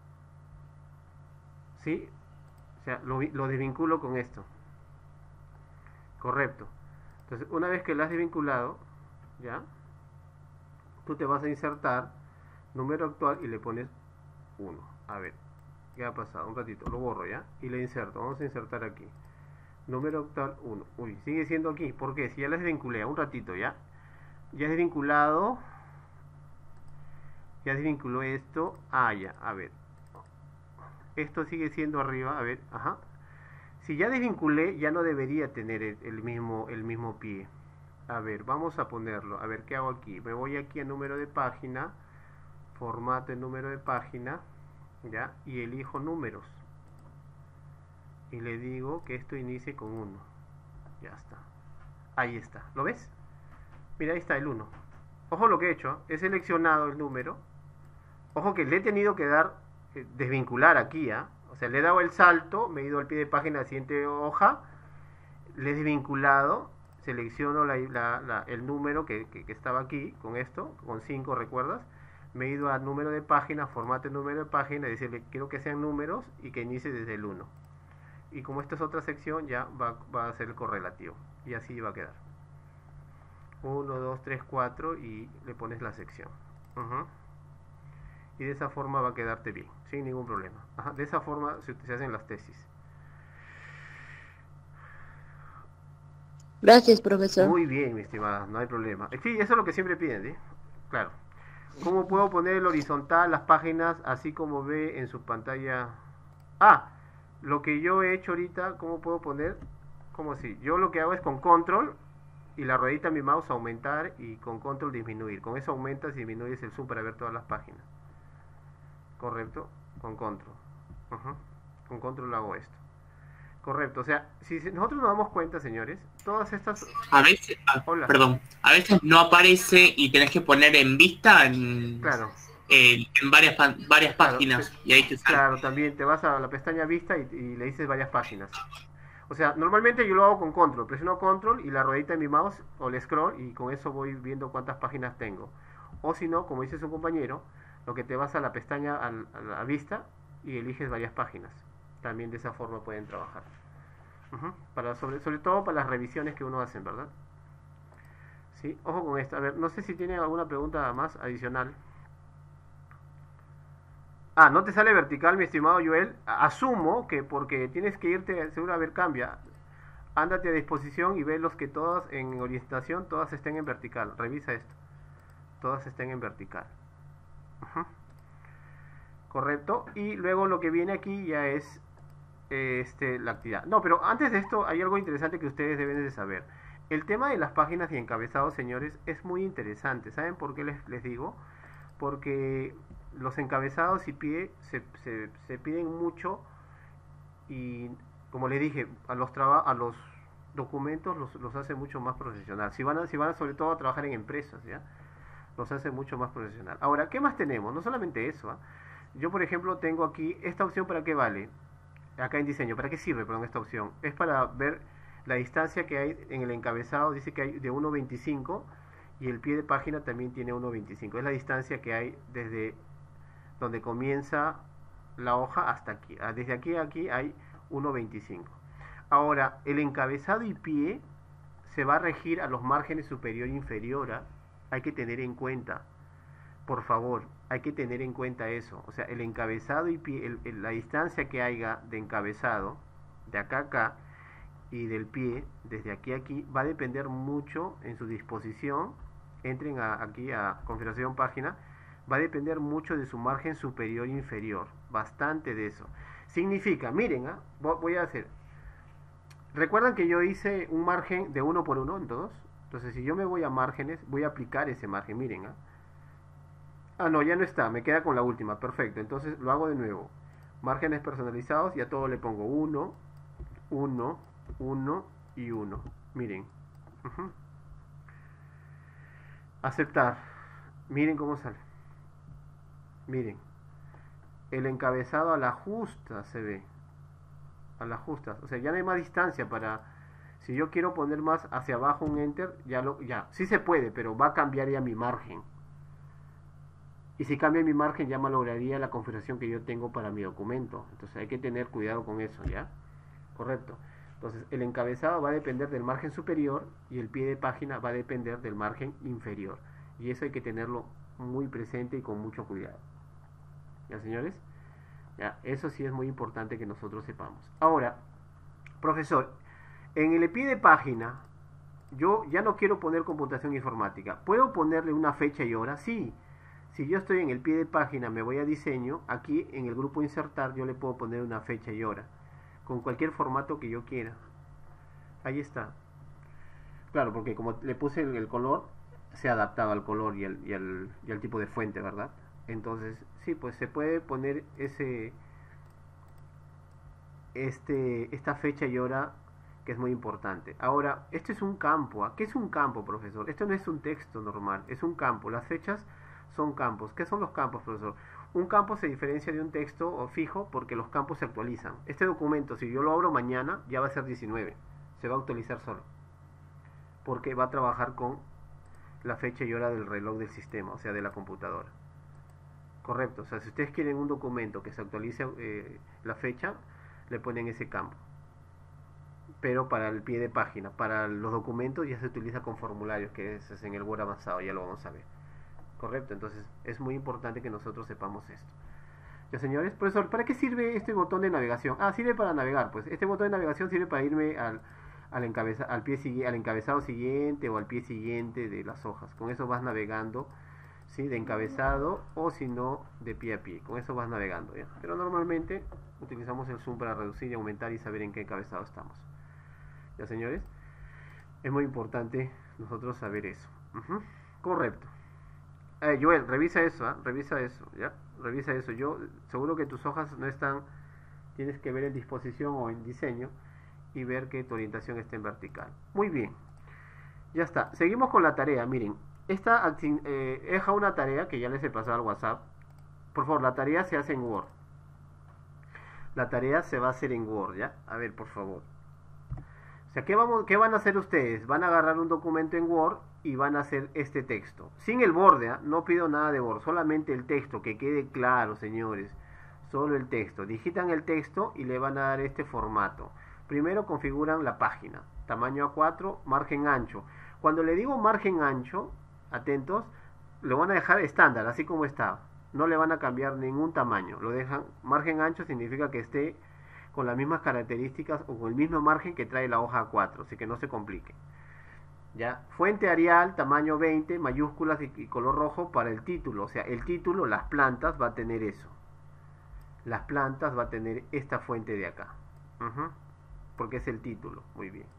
¿Sí? O sea, lo, lo desvinculo con esto. Correcto. Entonces, una vez que lo has desvinculado, ya, tú te vas a insertar número actual y le pones uno. A ver, ¿qué ha pasado? Un ratito, lo borro ya, y le inserto. Vamos a insertar aquí. Número actual uno. Uy, sigue siendo aquí. ¿Por qué? Si ya las desvinculé, un ratito ya. Ya desvinculado. Ya desvinculó esto. Ah, ya, a ver. Esto sigue siendo arriba, a ver, ajá. Si ya desvinculé, ya no debería tener el, el mismo el mismo pie. A ver, vamos a ponerlo. A ver, ¿qué hago aquí? Me voy aquí a número de página, formato de número de página, ya, y elijo números. Y le digo que esto inicie con uno. Ya está. Ahí está. ¿Lo ves? Mira, ahí está el uno. Ojo lo que he hecho. He seleccionado el número. Ojo que le he tenido que dar, eh, desvincular aquí, ¿ah? ¿eh? O sea, le he dado el salto, me he ido al pie de página a la siguiente hoja, le he desvinculado, selecciono la, la, la, el número que, que, que estaba aquí, con esto, con cinco, ¿recuerdas? Me he ido al número de página, formato de número de página, y decirle, quiero que sean números y que inicie desde el uno. Y como esta es otra sección, ya va, va a ser el correlativo. Y así va a quedar. uno, dos, tres, cuatro y le pones la sección. Uh-huh. Y de esa forma va a quedarte bien, sin ningún problema. Ajá, de esa forma se, se hacen las tesis. Gracias, profesor. Muy bien, mi estimada, no hay problema. Sí, eso es lo que siempre piden, ¿sí? Claro. ¿Cómo puedo poner el horizontal las páginas así como ve en su pantalla? Ah, lo que yo he hecho ahorita, ¿cómo puedo poner? Como si, yo lo que hago es con control y la ruedita de mi mouse aumentar y con control disminuir. Con eso aumentas y disminuyes el zoom para ver todas las páginas. Correcto, con control. Uh-huh. Con control hago esto. Correcto, o sea, si nosotros nos damos cuenta, señores, todas estas... A veces, ah, perdón, a veces no aparece y tenés que poner en vista en, claro. en, en varias varias claro, páginas. Sí. Y ahí te sale. Claro, también te vas a la pestaña vista y, y le dices varias páginas. O sea, normalmente yo lo hago con control, presiono control y la ruedita de mi mouse o el scroll y con eso voy viendo cuántas páginas tengo. O si no, como dice su compañero, lo que te vas a la pestaña a la vista y eliges varias páginas. También de esa forma pueden trabajar. Uh-huh. Para sobre, sobre todo para las revisiones que uno hace, ¿verdad? Sí, ojo con esto. A ver, no sé si tiene alguna pregunta más adicional. Ah, no te sale vertical, mi estimado Joel. Asumo que porque tienes que irte, seguro, a ver, cambia. Ándate a disposición y ve los que todas en orientación, todas estén en vertical. Revisa esto. Todas estén en vertical. Uh-huh. Correcto. Y luego lo que viene aquí ya es este, la actividad. No, pero antes de esto hay algo interesante que ustedes deben de saber. El tema de las páginas y encabezados, señores, es muy interesante. ¿Saben por qué les, les digo? Porque los encabezados y pie se, se, se piden mucho y, como les dije, a los, traba, a los documentos los, los hace mucho más profesional. Si van, a, si van a, sobre todo a trabajar en empresas, ¿ya? Los hace mucho más profesional. Ahora, ¿qué más tenemos? No solamente eso, ¿eh? Yo, por ejemplo, tengo aquí esta opción. ¿Para qué vale? Acá en diseño, ¿para qué sirve? Perdón, esta opción es para ver la distancia que hay en el encabezado. Dice que hay de uno veinticinco y el pie de página también tiene uno veinticinco. Es la distancia que hay desde donde comienza la hoja hasta aquí. Desde aquí a aquí hay uno veinticinco. Ahora, el encabezado y pie se va a regir a los márgenes superior e inferior. ¿eh? Hay que tener en cuenta, por favor, hay que tener en cuenta eso. O sea, el encabezado y pie, el, el, la distancia que haya de encabezado, de acá a acá, y del pie, desde aquí a aquí, va a depender mucho en su disposición. Entren a, aquí a configuración página, va a depender mucho de su margen superior e inferior, bastante de eso. Significa, miren, ¿eh? voy a hacer, recuerdan que yo hice un margen de uno por uno en todos. Entonces, si yo me voy a márgenes, voy a aplicar ese margen, miren. ¿eh? Ah, no, ya no está, me queda con la última, perfecto. Entonces, lo hago de nuevo. Márgenes personalizados, y a todo le pongo uno, uno, uno y uno. Miren. Uh-huh. Aceptar. Miren cómo sale. Miren. El encabezado a la justa se ve. A la justa. O sea, ya no hay más distancia para... Si yo quiero poner más hacia abajo un enter, ya lo... Ya, sí se puede, pero va a cambiar ya mi margen. Y si cambia mi margen, ya malograría la configuración que yo tengo para mi documento. Entonces hay que tener cuidado con eso, ¿ya? Correcto. Entonces el encabezado va a depender del margen superior y el pie de página va a depender del margen inferior. Y eso hay que tenerlo muy presente y con mucho cuidado. ¿Ya, señores? Ya, eso sí es muy importante que nosotros sepamos. Ahora, profesor, en el pie de página, yo ya no quiero poner computación informática. ¿Puedo ponerle una fecha y hora? Sí. Si yo estoy en el pie de página, me voy a diseño, aquí en el grupo insertar yo le puedo poner una fecha y hora, con cualquier formato que yo quiera. Ahí está. Claro, porque como le puse el, el color, se ha adaptado al color y al, y, al, y al tipo de fuente, ¿verdad? Entonces, sí, pues se puede poner ese este esta fecha y hora, que es muy importante. Ahora, esto es un campo. ¿ah? ¿Qué es un campo, profesor? Esto no es un texto normal, es un campo. Las fechas son campos. ¿Qué son los campos, profesor? Un campo se diferencia de un texto o fijo porque los campos se actualizan. Este documento, si yo lo abro mañana, ya va a ser diecinueve. Se va a actualizar solo. Porque va a trabajar con la fecha y hora del reloj del sistema, o sea, de la computadora. Correcto. O sea, si ustedes quieren un documento que se actualice eh, la fecha, le ponen ese campo. Pero para el pie de página, para los documentos ya se utiliza con formularios, que es, es en el Word avanzado, ya lo vamos a ver. Correcto, entonces es muy importante que nosotros sepamos esto. Ya, señores, profesor, ¿para qué sirve este botón de navegación? Ah, sirve para navegar, pues este botón de navegación sirve para irme al, al, encabeza, al, pie, al encabezado siguiente o al pie siguiente de las hojas. Con eso vas navegando, ¿sí? De encabezado o si no, de pie a pie. Con eso vas navegando, ¿ya? Pero normalmente utilizamos el zoom para reducir y aumentar y saber en qué encabezado estamos. ¿Ya, señores? Es muy importante nosotros saber eso. Uh-huh. Correcto. Eh, Joel, revisa eso, ¿eh? revisa eso, ¿ya? Revisa eso. Yo seguro que tus hojas no están, tienes que ver en disposición o en diseño y ver que tu orientación esté en vertical. Muy bien, ya está. Seguimos con la tarea. Miren, esta eh, deja una tarea que ya les he pasado al WhatsApp. Por favor, la tarea se hace en Word. La tarea se va a hacer en Word, ¿ya? A ver, por favor. O sea, ¿qué, vamos, ¿qué van a hacer ustedes? Van a agarrar un documento en Word y van a hacer este texto. Sin el borde, ¿eh? No pido nada de Word, solamente el texto, que quede claro, señores. Solo el texto. Digitan el texto y le van a dar este formato. Primero configuran la página. Tamaño A cuatro, margen ancho. Cuando le digo margen ancho, atentos, lo van a dejar estándar, así como está. No le van a cambiar ningún tamaño. Lo dejan, margen ancho significa que esté con las mismas características o con el mismo margen que trae la hoja A cuatro, así que no se complique. ¿Ya? Fuente Arial, tamaño veinte, mayúsculas y, y color rojo para el título. O sea, el título, las plantas, va a tener eso. Las plantas va a tener esta fuente de acá. Uh-huh. Porque es el título. Muy bien.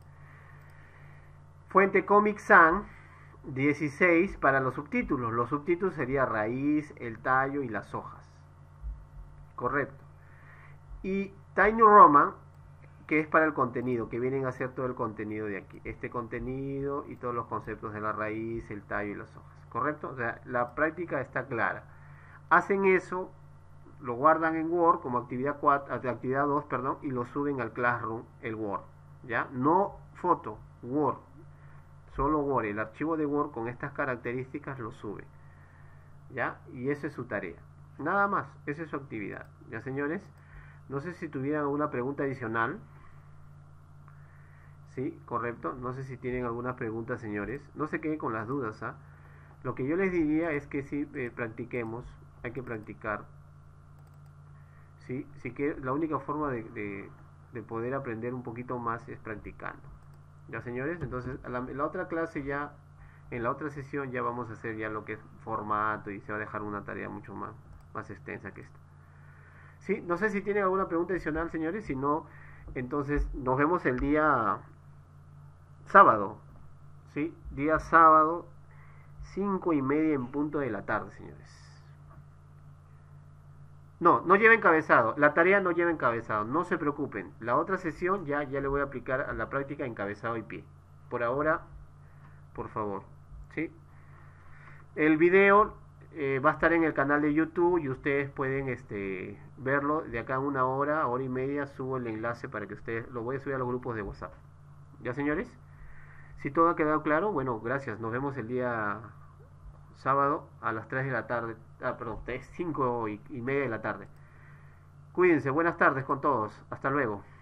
Fuente Comic Sans, dieciséis para los subtítulos. Los subtítulos sería raíz, el tallo y las hojas. Correcto. Y Tiny Roman, que es para el contenido, que vienen a hacer todo el contenido de aquí. Este contenido y todos los conceptos de la raíz, el tallo y las hojas. ¿Correcto? O sea, la práctica está clara. Hacen eso, lo guardan en Word como actividad cuatro, actividad dos, perdón, y lo suben al Classroom, el Word. ¿Ya? No foto, Word. Solo Word. El archivo de Word con estas características lo sube. ¿Ya? Y esa es su tarea. Nada más. Esa es su actividad. ¿Ya, señores? No sé si tuvieran alguna pregunta adicional. Sí, correcto. No sé si tienen alguna pregunta, señores. No se queden con las dudas, ¿ah? Lo que yo les diría es que si eh, practiquemos, hay que practicar. ¿Sí? Sí que la única forma de, de, de poder aprender un poquito más es practicando. ¿Ya, señores? Entonces, la, la otra clase ya, en la otra sesión ya vamos a hacer ya lo que es formato y se va a dejar una tarea mucho más, más extensa que esta. ¿Sí? No sé si tienen alguna pregunta adicional, señores. Si no, entonces nos vemos el día sábado. ¿Sí? Día sábado, cinco y media en punto de la tarde, señores. No, no lleva encabezado. La tarea no lleva encabezado. No se preocupen. La otra sesión ya, ya le voy a aplicar a la práctica encabezado y pie. Por ahora, por favor. ¿Sí? El video eh, va a estar en el canal de YouTube y ustedes pueden este, verlo. De acá a una hora, hora y media, subo el enlace para que ustedes lo voy a subir a los grupos de WhatsApp. ¿Ya, señores? Si todo ha quedado claro, bueno, gracias. Nos vemos el día sábado a las tres de la tarde. Ah, perdón, cinco y media de la tarde. Cuídense, buenas tardes con todos. Hasta luego.